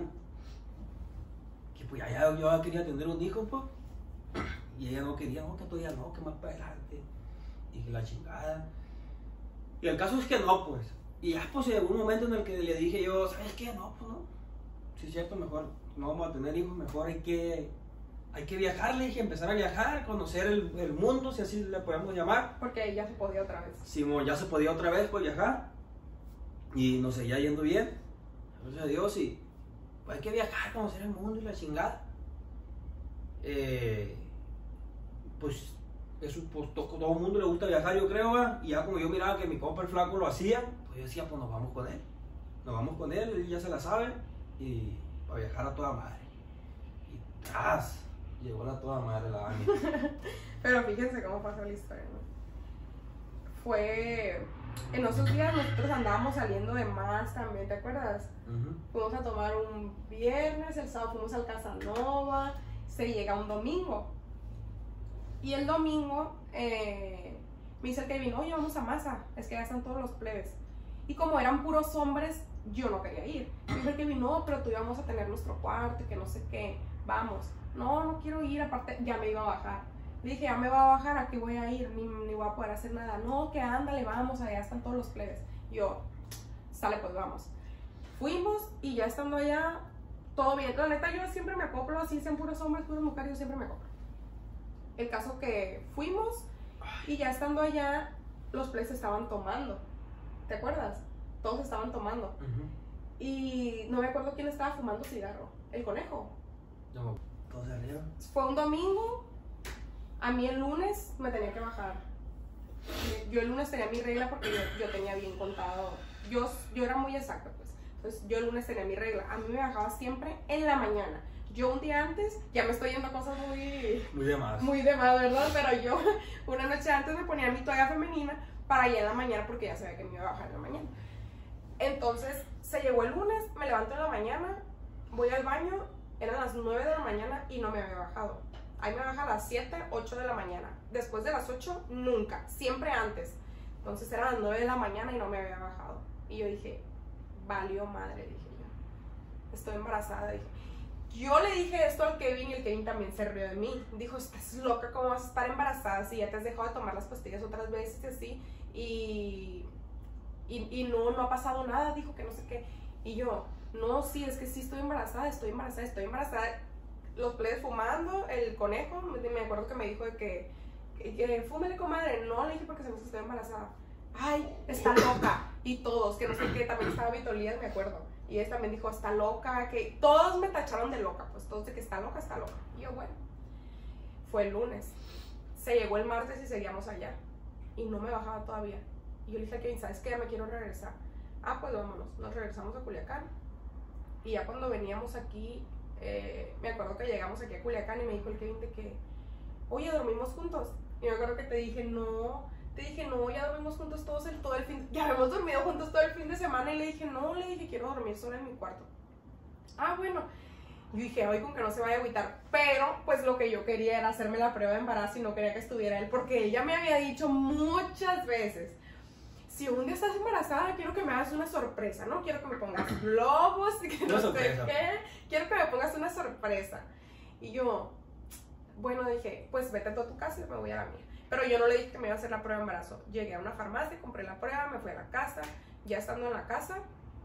que pues ya, ya yo ya quería tener un hijo, pues, y ella no quería, no, que todavía no, que más para adelante, y que la chingada. Y el caso es que no, pues. Y ya, pues, llegó un momento en el que le dije yo, ¿sabes qué? No, pues no. Sí, es cierto, mejor no vamos a tener hijos, mejor hay que, hay que viajar, le dije, empezar a viajar, conocer el, el mundo, si así le podemos llamar. Porque ya se podía otra vez. Sí, ya se podía otra vez, pues, viajar. Y nos seguía yendo bien. Gracias a Dios, y pues, hay que viajar, conocer el mundo y la chingada. Eh, pues... Eso, pues, todo, todo el mundo le gusta viajar, yo creo, ¿va? Y ya como yo miraba que mi compa el flaco lo hacía, pues yo decía, pues nos vamos con él, nos vamos con él, él ya se la sabe, y para viajar a toda madre. Y tras, llegó la toda madre la Ania. Pero fíjense cómo pasó la historia, ¿no? Fue En esos días nosotros andábamos saliendo de más también, ¿te acuerdas? Uh-huh. Fuimos a tomar un viernes, el sábado fuimos al Casanova, se llega un domingo. Y el domingo eh, me dice el Kevin, oye, vamos a Masa, es que ya están todos los plebes. Y como eran puros hombres, yo no quería ir. Me dijo el Kevin, no, pero tú íbamos a tener nuestro cuarto, que no sé qué, vamos. No, no quiero ir, aparte ya me iba a bajar. Le dije, ya me va a bajar, ¿a qué voy a ir? Ni, ni voy a poder hacer nada. No, que ándale, vamos, allá están todos los plebes. Yo, sale, pues vamos. Fuimos y ya estando allá, todo bien. La neta, yo siempre me acoplo, así sean puros hombres, puras mujeres, yo siempre me acoplo. El caso que fuimos y ya estando allá, los plebes estaban tomando. ¿Te acuerdas? Todos estaban tomando. Uh-huh. Y no me acuerdo quién estaba fumando cigarro. ¿El conejo? No, todos arriba. Fue un domingo. A mí el lunes me tenía que bajar. Yo el lunes tenía mi regla porque yo, yo tenía bien contado. Yo, yo era muy exacta, pues. Entonces yo el lunes tenía mi regla. A mí me bajaba siempre en la mañana. Yo un día antes, ya me estoy yendo a cosas muy... Muy de más. Muy de más, ¿verdad? Pero yo una noche antes me ponía mi toalla femenina para allá en la mañana porque ya sabía que me iba a bajar en la mañana. Entonces se llegó el lunes, me levanto en la mañana, voy al baño, eran las nueve de la mañana y no me había bajado. Ahí me baja a las siete, ocho de la mañana. Después de las ocho, nunca, siempre antes. Entonces eran las nueve de la mañana y no me había bajado. Y yo dije, valió madre, dije yo. Estoy embarazada, dije. Yo le dije esto al Kevin y el Kevin también se rió de mí. Dijo, estás loca, ¿cómo vas a estar embarazada si ya te has dejado de tomar las pastillas otras veces y así? Y, y, y no, no ha pasado nada, dijo que no sé qué. Y yo, no, sí, es que sí estoy embarazada, estoy embarazada, estoy embarazada. Los plebes fumando, el conejo, me acuerdo que me dijo de que, que, que fúmele, comadre. No, le dije porque se me hizo que estoy embarazada. Ay, está loca. Y todos, que no sé qué, también estaba Vitolías, me acuerdo. Y él también dijo, está loca, que todos me tacharon de loca, pues todos de que está loca, está loca. Y yo, bueno, fue el lunes. Se llegó el martes y seguíamos allá. Y no me bajaba todavía. Y yo le dije a Kevin, ¿sabes qué? Ya me quiero regresar. Ah, pues vámonos. Nos regresamos a Culiacán. Y ya cuando veníamos aquí, eh, me acuerdo que llegamos aquí a Culiacán y me dijo el Kevin de que, oye, ¿dormimos juntos? Y me acuerdo que te dije, no, te dije, no, ya dormimos juntos todos el, todo el fin, ya hemos dormido juntos todo el fin de semana. Y le dije, no, le dije, quiero dormir sola en mi cuarto. Ah, bueno. Yo dije, hoy con que no se vaya a agüitar. Pero, pues lo que yo quería era hacerme la prueba de embarazo y no quería que estuviera él, porque ella me había dicho muchas veces, si un día estás embarazada, quiero que me hagas una sorpresa, ¿no? Quiero que me pongas globos, que no sé qué. Quiero que me pongas una sorpresa. Y yo, bueno, dije, pues vete a toda tu casa y me voy a la mía. Pero yo no le dije que me iba a hacer la prueba de embarazo. Llegué a una farmacia, compré la prueba, me fui a la casa. Ya estando en la casa,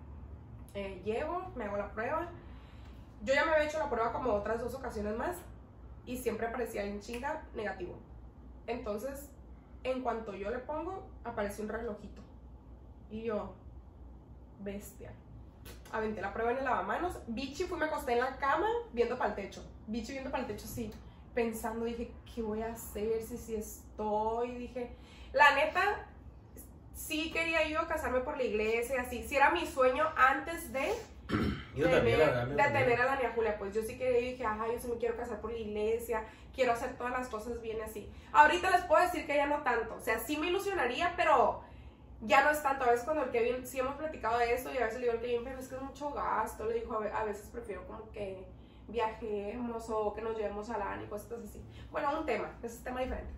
eh, llego, me hago la prueba. Yo ya me había hecho la prueba como otras dos ocasiones más y siempre aparecía en chinga negativo. Entonces, en cuanto yo le pongo, apareció un relojito. Y yo, bestia. Aventé la prueba en el lavamanos. Bichi, fui, me acosté en la cama viendo para el techo. Bichi viendo para el techo, sí. Pensando, dije, ¿qué voy a hacer? Si sí estoy. Dije, la neta, sí quería yo casarme por la iglesia, así. Si era mi sueño antes de... Yo tener, también, la de tener a la niña Julia, pues yo sí que dije, ajá, yo sí me quiero casar por la iglesia, quiero hacer todas las cosas bien así. Ahorita les puedo decir que ya no tanto, o sea, sí me ilusionaría, pero ya no es tanto. A veces cuando el Kevin, sí hemos platicado de esto y a veces le digo al Kevin, pero es que es mucho gasto, le dijo, a veces prefiero como que viajemos o que nos llevemos a la Ani, cosas así. Bueno, un tema, ese es un tema diferente.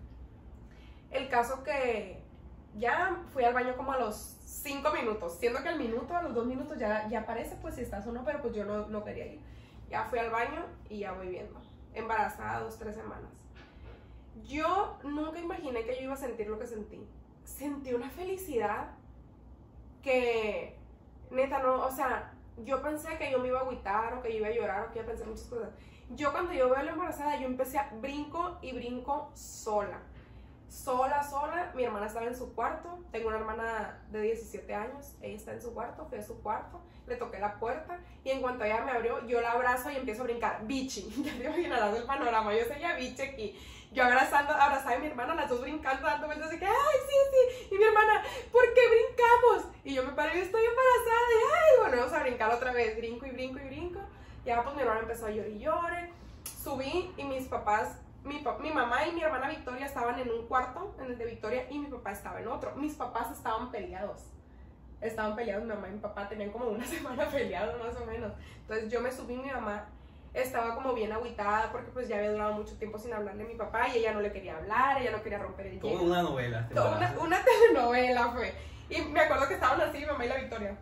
El caso que ya fui al baño como a los cinco minutos, siendo que al minuto, a los dos minutos ya, ya aparece pues si estás o no, pero pues yo no, no quería ir. Ya fui al baño y ya voy viendo, embarazada dos, tres semanas. Yo nunca imaginé que yo iba a sentir lo que sentí. Sentí una felicidad que, neta, no, o sea, yo pensé que yo me iba a agüitar o que yo iba a llorar o que iba a pensar muchas cosas. Yo cuando yo veo a la embarazada, yo empecé a brinco y brinco sola. Sola, sola, mi hermana estaba en su cuarto, tengo una hermana de diecisiete años, ella está en su cuarto, fui a su cuarto, le toqué la puerta y en cuanto ella me abrió, yo la abrazo y empiezo a brincar, bichi, ya te imaginarás el panorama, yo soy ya bichi aquí, yo abrazando, abrazaba a mi hermana, las dos brincando, dando vueltas así que, ay, sí, sí, y mi hermana, ¿por qué brincamos? Y yo me paré y estoy embarazada, y ay, bueno, vamos a brincar otra vez, brinco y brinco y brinco, ya pues mi hermana empezó a llorar y llore, subí y mis papás mi, mi mamá y mi hermana Victoria estaban en un cuarto, en el de Victoria, y mi papá estaba en otro. Mis papás estaban peleados. Estaban peleados, mi mamá y mi papá tenían como una semana peleados más o menos. Entonces yo me subí, mi mamá estaba como bien agüitada porque pues ya había durado mucho tiempo sin hablarle a mi papá y ella no le quería hablar, ella no quería romper el hielo. Como una novela. Toda una, una telenovela fue. Y me acuerdo que estaban así, mi mamá y la Victoria.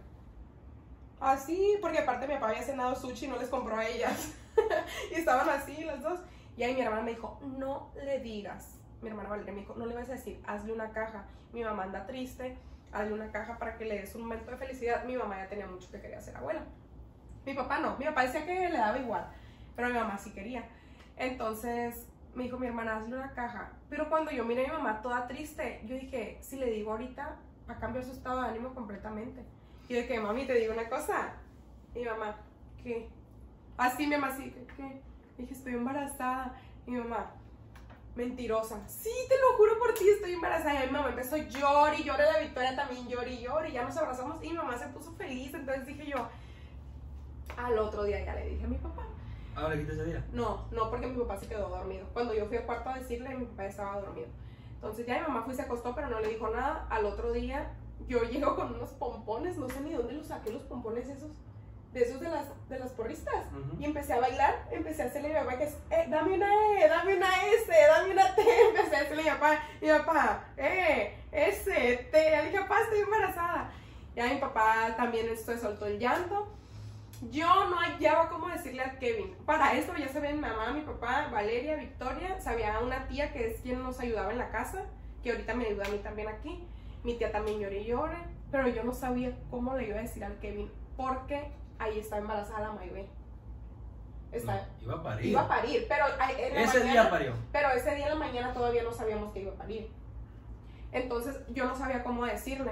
Así, porque aparte mi papá había cenado sushi y no les compró a ellas. Y estaban así las dos. Y ahí mi hermana me dijo, no le digas. Mi hermana Valeria me dijo, no le vas a decir, hazle una caja. Mi mamá anda triste, hazle una caja para que le des un momento de felicidad. Mi mamá ya tenía mucho que quería ser abuela. Mi papá no, mi papá decía que le daba igual, pero mi mamá sí quería. Entonces me dijo mi hermana, hazle una caja. Pero cuando yo miré a mi mamá toda triste, yo dije, si le digo ahorita, va a cambiar su estado de ánimo completamente. Y yo dije, mami, te digo una cosa. Y mi mamá, ¿qué? Así mi mamá, así, ¿qué? Dije, estoy embarazada. Y mi mamá, mentirosa. Sí, te lo juro por ti, estoy embarazada. Y mi mamá empezó a llorar y llorar, la Victoria también llora y llora. Y ya nos abrazamos y mi mamá se puso feliz. Entonces dije yo, al otro día ya le dije a mi papá. ¿Ah, le quité ese día? No, no, porque mi papá se quedó dormido. Cuando yo fui al cuarto a decirle, mi papá estaba dormido. Entonces ya mi mamá fue y se acostó, pero no le dijo nada. Al otro día yo llego con unos pompones, no sé ni dónde los saqué, los pompones esos, de esos de las, de las porristas. Uh-huh. Y empecé a bailar, empecé a hacerle a mi papá que es, eh, dame una E, dame una S, dame una T. Empecé a decirle a mi papá, mi papá, eh, S, T. Le dije, papá, estoy embarazada. Ya mi papá también esto soltó el llanto. Yo no hallaba cómo decirle a Kevin. Para esto ya sabían mi mamá, mi papá, Valeria, Victoria. Sabía una tía que es quien nos ayudaba en la casa, que ahorita me ayuda a mí también aquí. Mi tía también lloré y lloré, pero yo no sabía cómo le iba a decir al Kevin, porque ahí estaba embarazada la Maybe. No, iba a parir. Iba a parir, pero en la ese mañana, día parió. Pero ese día en la mañana todavía no sabíamos que iba a parir. Entonces yo no sabía cómo decirle.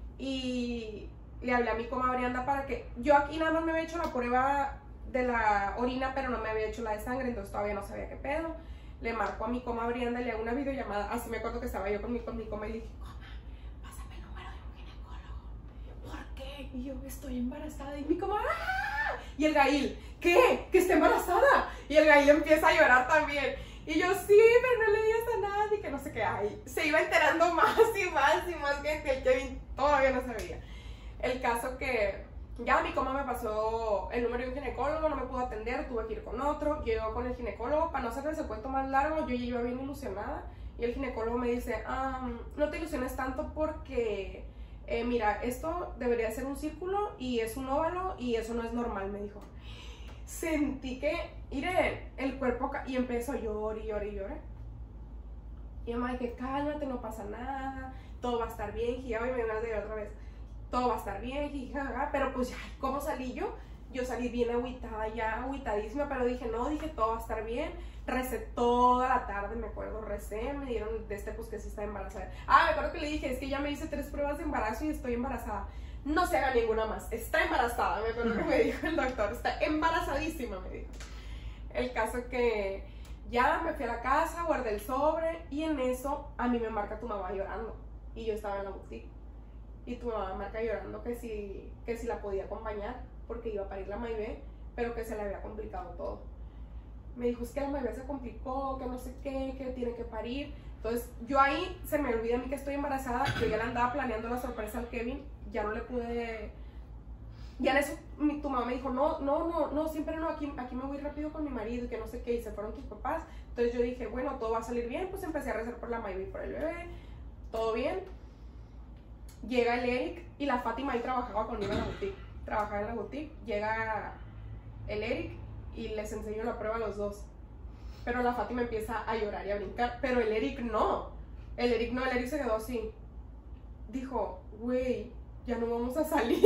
Y le hablé a mi comadrianda para que... Yo aquí nada más me había hecho la prueba de la orina, pero no me había hecho la de sangre, entonces todavía no sabía qué pedo. Le marco a mi comadrianda y le hago una videollamada. Así me acuerdo que estaba yo con mi, con mi coma y le dije, coma, pásame el número de un ginecólogo. ¿Por qué? Y yo, estoy embarazada. Y mi coma, ¡ah! Y el Gail, ¿qué? ¿Que está embarazada? Y el Gail empieza a llorar también. Y yo, sí, pero no le digas a nadie, que no sé qué. Ay, se iba enterando más y más y más que el Kevin todavía no sabía. El caso que ya mi coma me pasó el número de un ginecólogo, no me pudo atender, tuve que ir con otro. Llegó con el ginecólogo, para no hacerles el cuento más largo, yo ya iba bien ilusionada. Y el ginecólogo me dice, um, no te ilusiones tanto porque, eh, mira, esto debería ser un círculo y es un óvalo y eso no es normal, me dijo. Sentí que, iré, el cuerpo, y empezó a llorar y llorar y llorar. Y mamá, que cálmate, no pasa nada, todo va a estar bien. Y ya hoy me van a decir otra vez, todo va a estar bien, jijaja, pero pues ya, ¿cómo salí yo? Yo salí bien agüitada, ya agüitadísima, pero dije, no, dije, todo va a estar bien. Recé toda la tarde, me acuerdo, recé, me dieron de este, pues que sí estaba embarazada. Ah, me acuerdo que le dije, es que ya me hice tres pruebas de embarazo y estoy embarazada. No se haga ninguna más, está embarazada, me acuerdo que me dijo el doctor, está embarazadísima, me dijo. El caso que ya me fui a la casa, guardé el sobre y en eso a mí me marca tu mamá llorando y yo estaba en la boutique. Y tu mamá marca llorando que si, que si la podía acompañar porque iba a parir la Maybe, pero que se le había complicado todo. Me dijo, es que la Maybe se complicó, que no sé qué, que tiene que parir. Entonces yo ahí se me olvida a mí que estoy embarazada, yo ya le andaba planeando la sorpresa al Kevin, ya no le pude... Ya en eso mi, tu mamá me dijo, no, no, no, no, siempre no, aquí, aquí me voy rápido con mi marido y que no sé qué, y se fueron tus papás. Entonces yo dije, bueno, todo va a salir bien, pues empecé a rezar por la Maybe y por el bebé, todo bien. Llega el Eric y la Fátima ahí trabajaba conmigo en la boutique. Trabajaba en la boutique. Llega el Eric y les enseño la prueba a los dos. Pero la Fátima empieza a llorar y a brincar. Pero el Eric no. El Eric no, el Eric se quedó así. Dijo, güey, ya no vamos a salir.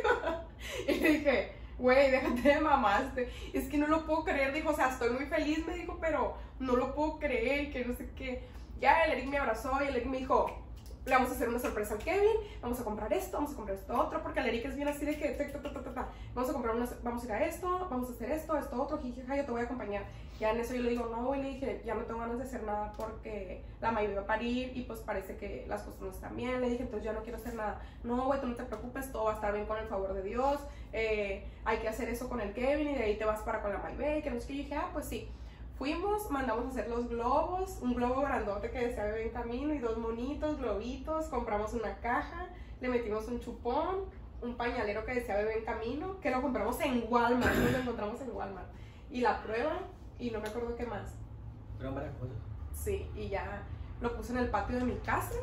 Y le dije, güey, déjate de mamaste. Es que no lo puedo creer. Dijo, o sea, estoy muy feliz, me dijo, pero no lo puedo creer, que no sé qué. Ya el Eric me abrazó y el Eric me dijo, le vamos a hacer una sorpresa al Kevin, vamos a comprar esto, vamos a comprar esto otro, porque el Eric es bien así de que ta, ta, ta, ta, ta. Vamos a comprar una, vamos a ir a esto, vamos a hacer esto, esto otro, jijaja, yo te voy a acompañar. Ya en eso yo le digo, no, y le dije, ya no tengo ganas de hacer nada porque la Maybe va a parir y pues parece que las cosas no están bien. Le dije, entonces ya no quiero hacer nada. No, güey, tú no te preocupes, todo va a estar bien con el favor de Dios, eh, hay que hacer eso con el Kevin y de ahí te vas para con la Maybe, que no sé qué. Yo dije, ah, pues sí. Fuimos, mandamos a hacer los globos, un globo grandote que decía bebé en camino y dos monitos, globitos, compramos una caja, le metimos un chupón, un pañalero que decía bebé en camino, que lo compramos en Walmart, nos lo encontramos en Walmart. Y la prueba, y no me acuerdo qué más. Fueron varias cosas. Sí, y ya lo puse en el patio de mi casa.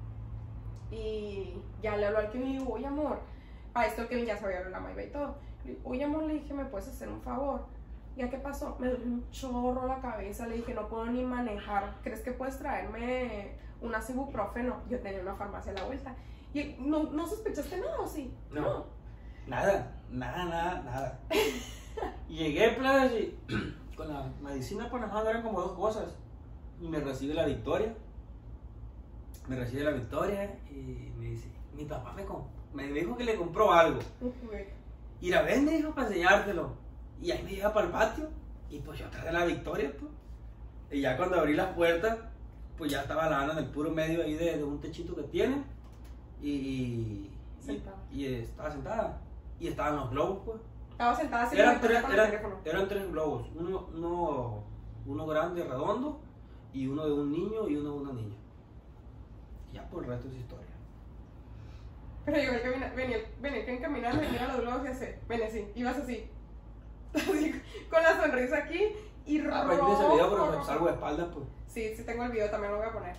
Y ya le habló al Kevin y digo, oye amor, para esto el Kevin ya sabía la Mayba y todo. Le digo, oye amor, le dije, ¿me puedes hacer un favor? ¿Ya qué pasó? Me duele un chorro la cabeza, le dije, no puedo ni manejar. ¿Crees que puedes traerme una ibuprofeno? Yo tenía una farmacia a la vuelta. ¿Y no, no sospechaste nada o sí? No. No. Nada, nada, nada, nada. Y llegué, plebes, y con la medicina, pues nada, eran como dos cosas. Y me recibe la Victoria. Me recibe la Victoria y me dice, mi papá me, comp me dijo que le compró algo. Okay. Y la ven, me dijo, para enseñártelo. Y ahí me lleva para el patio. Y pues yo traje la Victoria, pues. Y ya cuando abrí las puertas, pues ya estaba la Ana en el puro medio ahí de, de un techito que tiene. Y, y, Sentada. y, y estaba sentada. Y estaban los globos, pues. Estaba sentada así Eran con tres, el eran, teléfono. eran tres globos. Uno, uno, uno grande, redondo. Y uno de un niño y uno de una niña. Y ya por el resto es historia. Pero yo que venía, venía, venía que encaminando y mira los globos y así, venía así, ibas así, así, con la sonrisa aquí y rojo. Ah, pero ese video, pero me salgo de espaldas, pues. Sí, sí tengo el video, también lo voy a poner.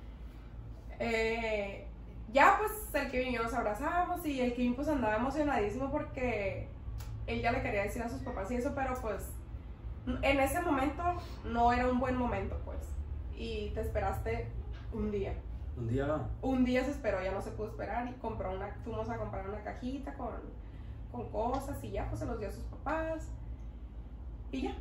Eh, ya pues el Kevin y yo nos abrazamos y el Kevin pues andaba emocionadísimo porque él ya le quería decir a sus papás y eso, pero pues en ese momento no era un buen momento, pues. Y te esperaste un día. Un día. Un día se esperó, ya no se pudo esperar y compró una, fuimos a comprar una cajita con, con cosas y ya pues se los dio a sus papás y ya,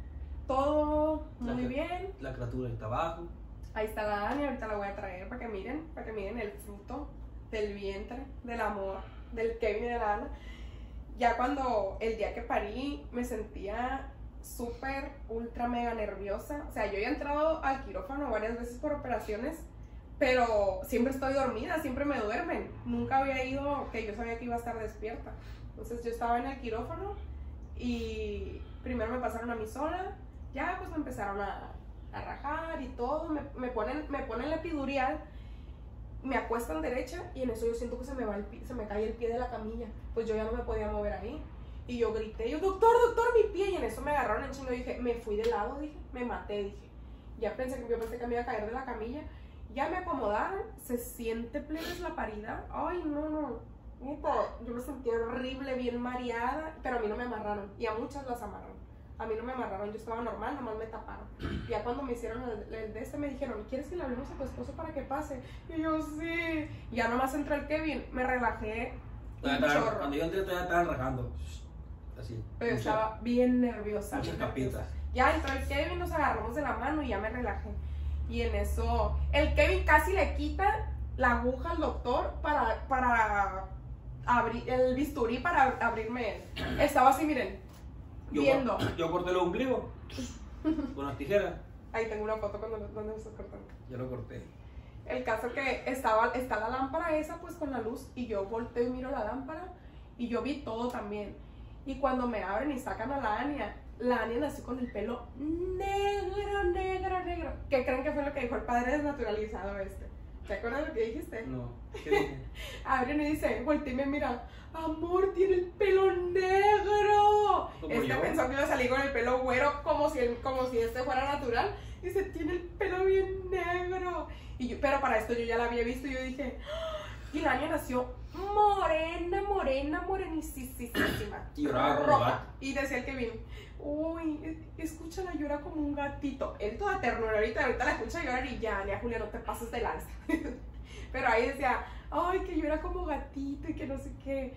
todo muy la, bien. La criatura está abajo. Ahí está la Dani, ahorita la voy a traer para que miren, para que miren el fruto del vientre, del amor, del Kevin y de la Ana. Ya cuando el día que parí me sentía súper, ultra, mega nerviosa, o sea, yo ya he entrado al quirófano varias veces por operaciones, pero siempre estoy dormida, siempre me duermen. Nunca había ido, que yo sabía que iba a estar despierta. Entonces yo estaba en el quirófano y primero me pasaron a mí sola, ya pues me empezaron a, a rajar y todo, me, me, ponen, me ponen la epidural, me acuestan derecha y en eso yo siento que se me, va el pie, se me cae el pie de la camilla. Pues yo ya no me podía mover ahí. Y yo grité, yo, doctor, doctor, mi pie. Y en eso me agarraron en chingo y dije, me fui de lado, dije, me maté, dije. Ya pensé que yo pensé que me iba a caer de la camilla. Ya me acomodaron, se siente plebes la parida. Ay, no, no, neta, yo me sentí horrible, bien mareada, pero a mí no me amarraron. Y a muchas las amarraron. A mí no me amarraron, yo estaba normal, nomás me taparon. Ya cuando me hicieron el, el de este me dijeron, ¿quieres que le hablemos a tu esposo para que pase? Y yo, sí. Ya nomás entró el Kevin, me relajé un chorro. Cuando yo entré todavía estaban rajando. Así. Pero muchas, estaba bien nerviosa. Muchas bien nerviosa. capitas. Ya entró el Kevin, nos agarramos de la mano y ya me relajé. Y en eso, el Kevin casi le quita la aguja al doctor para, para abrir el bisturí para abrirme él. Estaba así, miren, yo, viendo. Yo corté el ombligo con las tijeras. Ahí tengo una foto cuando, donde me estás cortando. Yo lo corté. El caso que estaba, está la lámpara esa pues con la luz y yo volteo y miro la lámpara y yo vi todo también. Y cuando me abren y sacan a la Ania, la Ania nació con el pelo negro, negro, negro. ¿Qué creen que fue lo que dijo el padre desnaturalizado este? ¿Te acuerdas lo que dijiste? No. ¿Qué dije? Abren y dice, voltea y me mira, amor, tiene el pelo negro. Como Este yo. pensó que iba a salir con el pelo güero como si, el, como si este fuera natural. Dice, tiene el pelo bien negro. Y yo, pero para esto yo ya la había visto y yo dije, ¡ah! Y la Ania nació morena, morena, morenísima. Y lloraba como roja. gato. Y decía el Kevin, uy, escúchala llorar como un gatito. Él toda ternura ahorita, ahorita la escucha llorar y ya, Ania Julia, no te pases de lanza. Pero ahí decía, ay, que llora como gatito y que no sé qué.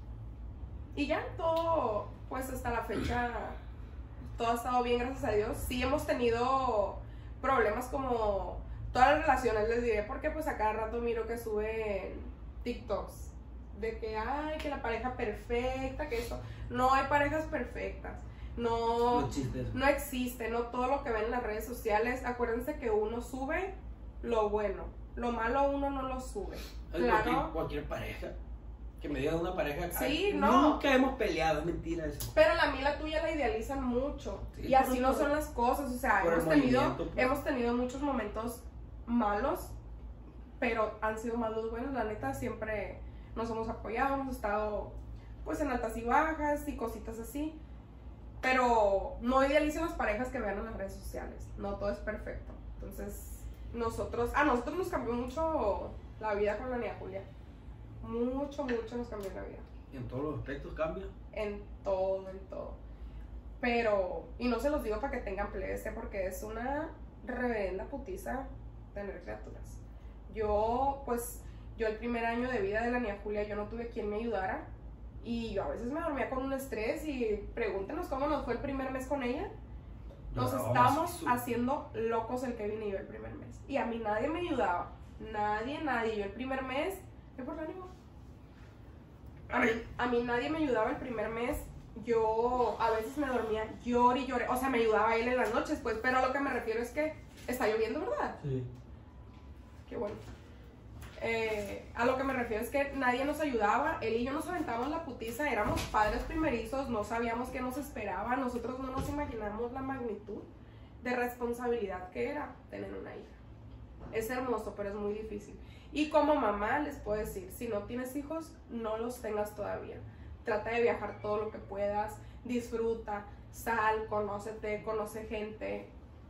Y ya todo, pues hasta la fecha, todo ha estado bien, gracias a Dios. Sí hemos tenido problemas como todas las relaciones, les diré, porque pues a cada rato miro que suben TikToks de que, ay, que la pareja perfecta, que eso. No hay parejas perfectas. No, No existe eso. no existe, no todo lo que ven en las redes sociales. Acuérdense que uno sube lo bueno, lo malo uno no lo sube. Ay, Claro. cualquier, cualquier pareja que me digan una pareja. Sí, ay, no. Nunca hemos peleado, es mentira eso. Pero la mía y la tuya la idealizan mucho. Sí, y así por- no son las cosas. O sea, por el hemos tenido, movimiento, pues. hemos tenido muchos momentos malos, pero han sido más los buenos. La neta, siempre nos hemos apoyado, hemos estado pues en altas y bajas y cositas así. Pero no idealicen las parejas que vean en las redes sociales. No todo es perfecto. Entonces, nosotros, a nosotros nos cambió mucho la vida con la niña Julia. Mucho, mucho nos cambió la vida. Y en todos los aspectos cambia. En todo, en todo. Pero, y no se los digo para que tengan plebe, porque es una reverenda putiza tener criaturas. Yo, pues, yo el primer año de vida de la niña Julia, yo no tuve quien me ayudara. Y yo a veces me dormía con un estrés y pregúntenos cómo nos fue el primer mes con ella. Nos No, estábamos sí. haciendo locos el Kevin y yo el primer mes. Y a mí nadie me ayudaba. Nadie, nadie. Yo el primer mes, ¿qué por la ánimo? A mí, a mí nadie me ayudaba el primer mes. Yo a veces me dormía, lloré y lloré. O sea, me ayudaba él en las noches, pues. Pero a lo que me refiero es que está lloviendo, ¿verdad? Sí. Qué bueno. Eh, a lo que me refiero es que nadie nos ayudaba. Él y yo nos aventábamos la putiza. Éramos padres primerizos, no sabíamos qué nos esperaba. Nosotros no nos imaginamos la magnitud de responsabilidad que era tener una hija. Es hermoso, pero es muy difícil. Y como mamá les puedo decir, si no tienes hijos, no los tengas todavía. Trata de viajar todo lo que puedas, disfruta, sal, conócete, conoce gente.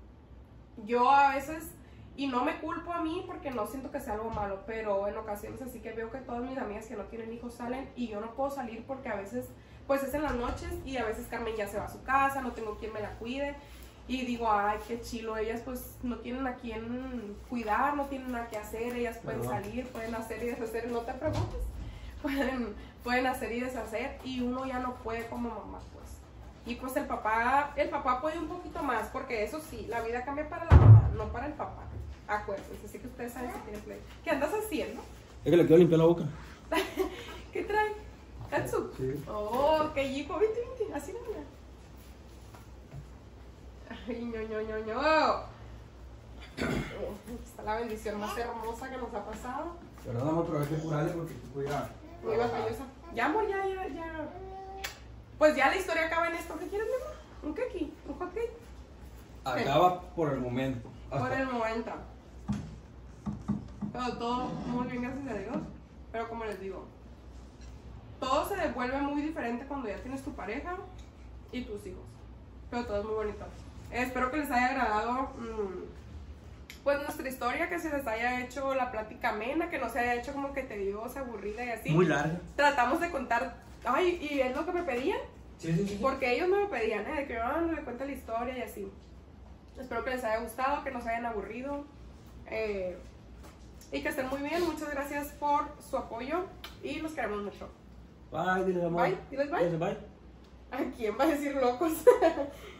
Yo a veces, y no me culpo a mí porque no siento que sea algo malo, pero en ocasiones así que veo que todas mis amigas que no tienen hijos salen y yo no puedo salir porque a veces, pues es en las noches y a veces Carmen ya se va a su casa, no tengo quien me la cuide. Y digo, ay, qué chilo, ellas pues no tienen a quien cuidar, no tienen nada que hacer, ellas pueden ¿verdad? salir, pueden hacer y deshacer, no te preocupes, pueden, pueden hacer y deshacer y uno ya no puede como mamá, pues. Y pues el papá, el papá puede un poquito más, porque eso sí, la vida cambia para la mamá, no para el papá, acuérdense, así que ustedes saben si tienen play. ¿Qué andas haciendo? Es que le quiero limpiar la boca. ¿Qué trae? ¿Katsu? Sí. Oh, qué yico, vente, vente, así no mira. Ay, ño, ño, ño, ño. Está la bendición más hermosa que nos ha pasado. Perdóname, pero hay que curarle porque tú cuidas. Muy batallosa. Ya, amor, ya, ya, ya. Pues ya la historia acaba en esto. ¿Qué quieres, mi amor? ¿Un cake? ¿Un hot cake? Acaba por el momento. Por Hasta- el momento. Pero todo muy bien, gracias a Dios. Pero como les digo, todo se devuelve muy diferente cuando ya tienes tu pareja y tus hijos. Pero todo es muy bonito. Eh, espero que les haya agradado mmm, pues nuestra historia, que se les haya hecho la plática amena, que no se haya hecho como que tediosa, aburrida y así. Muy larga. Tratamos de contar, ay, y es lo que me pedían, Sí, sí, sí. porque ellos me lo pedían, ¿eh? De que ah, no le cuente la historia y así. Espero que les haya gustado, que no se hayan aburrido eh, y que estén muy bien. Muchas gracias por su apoyo y los queremos mucho. Bye, diles amor. Bye, diles bye. Diles bye. ¿A quién va a decir locos?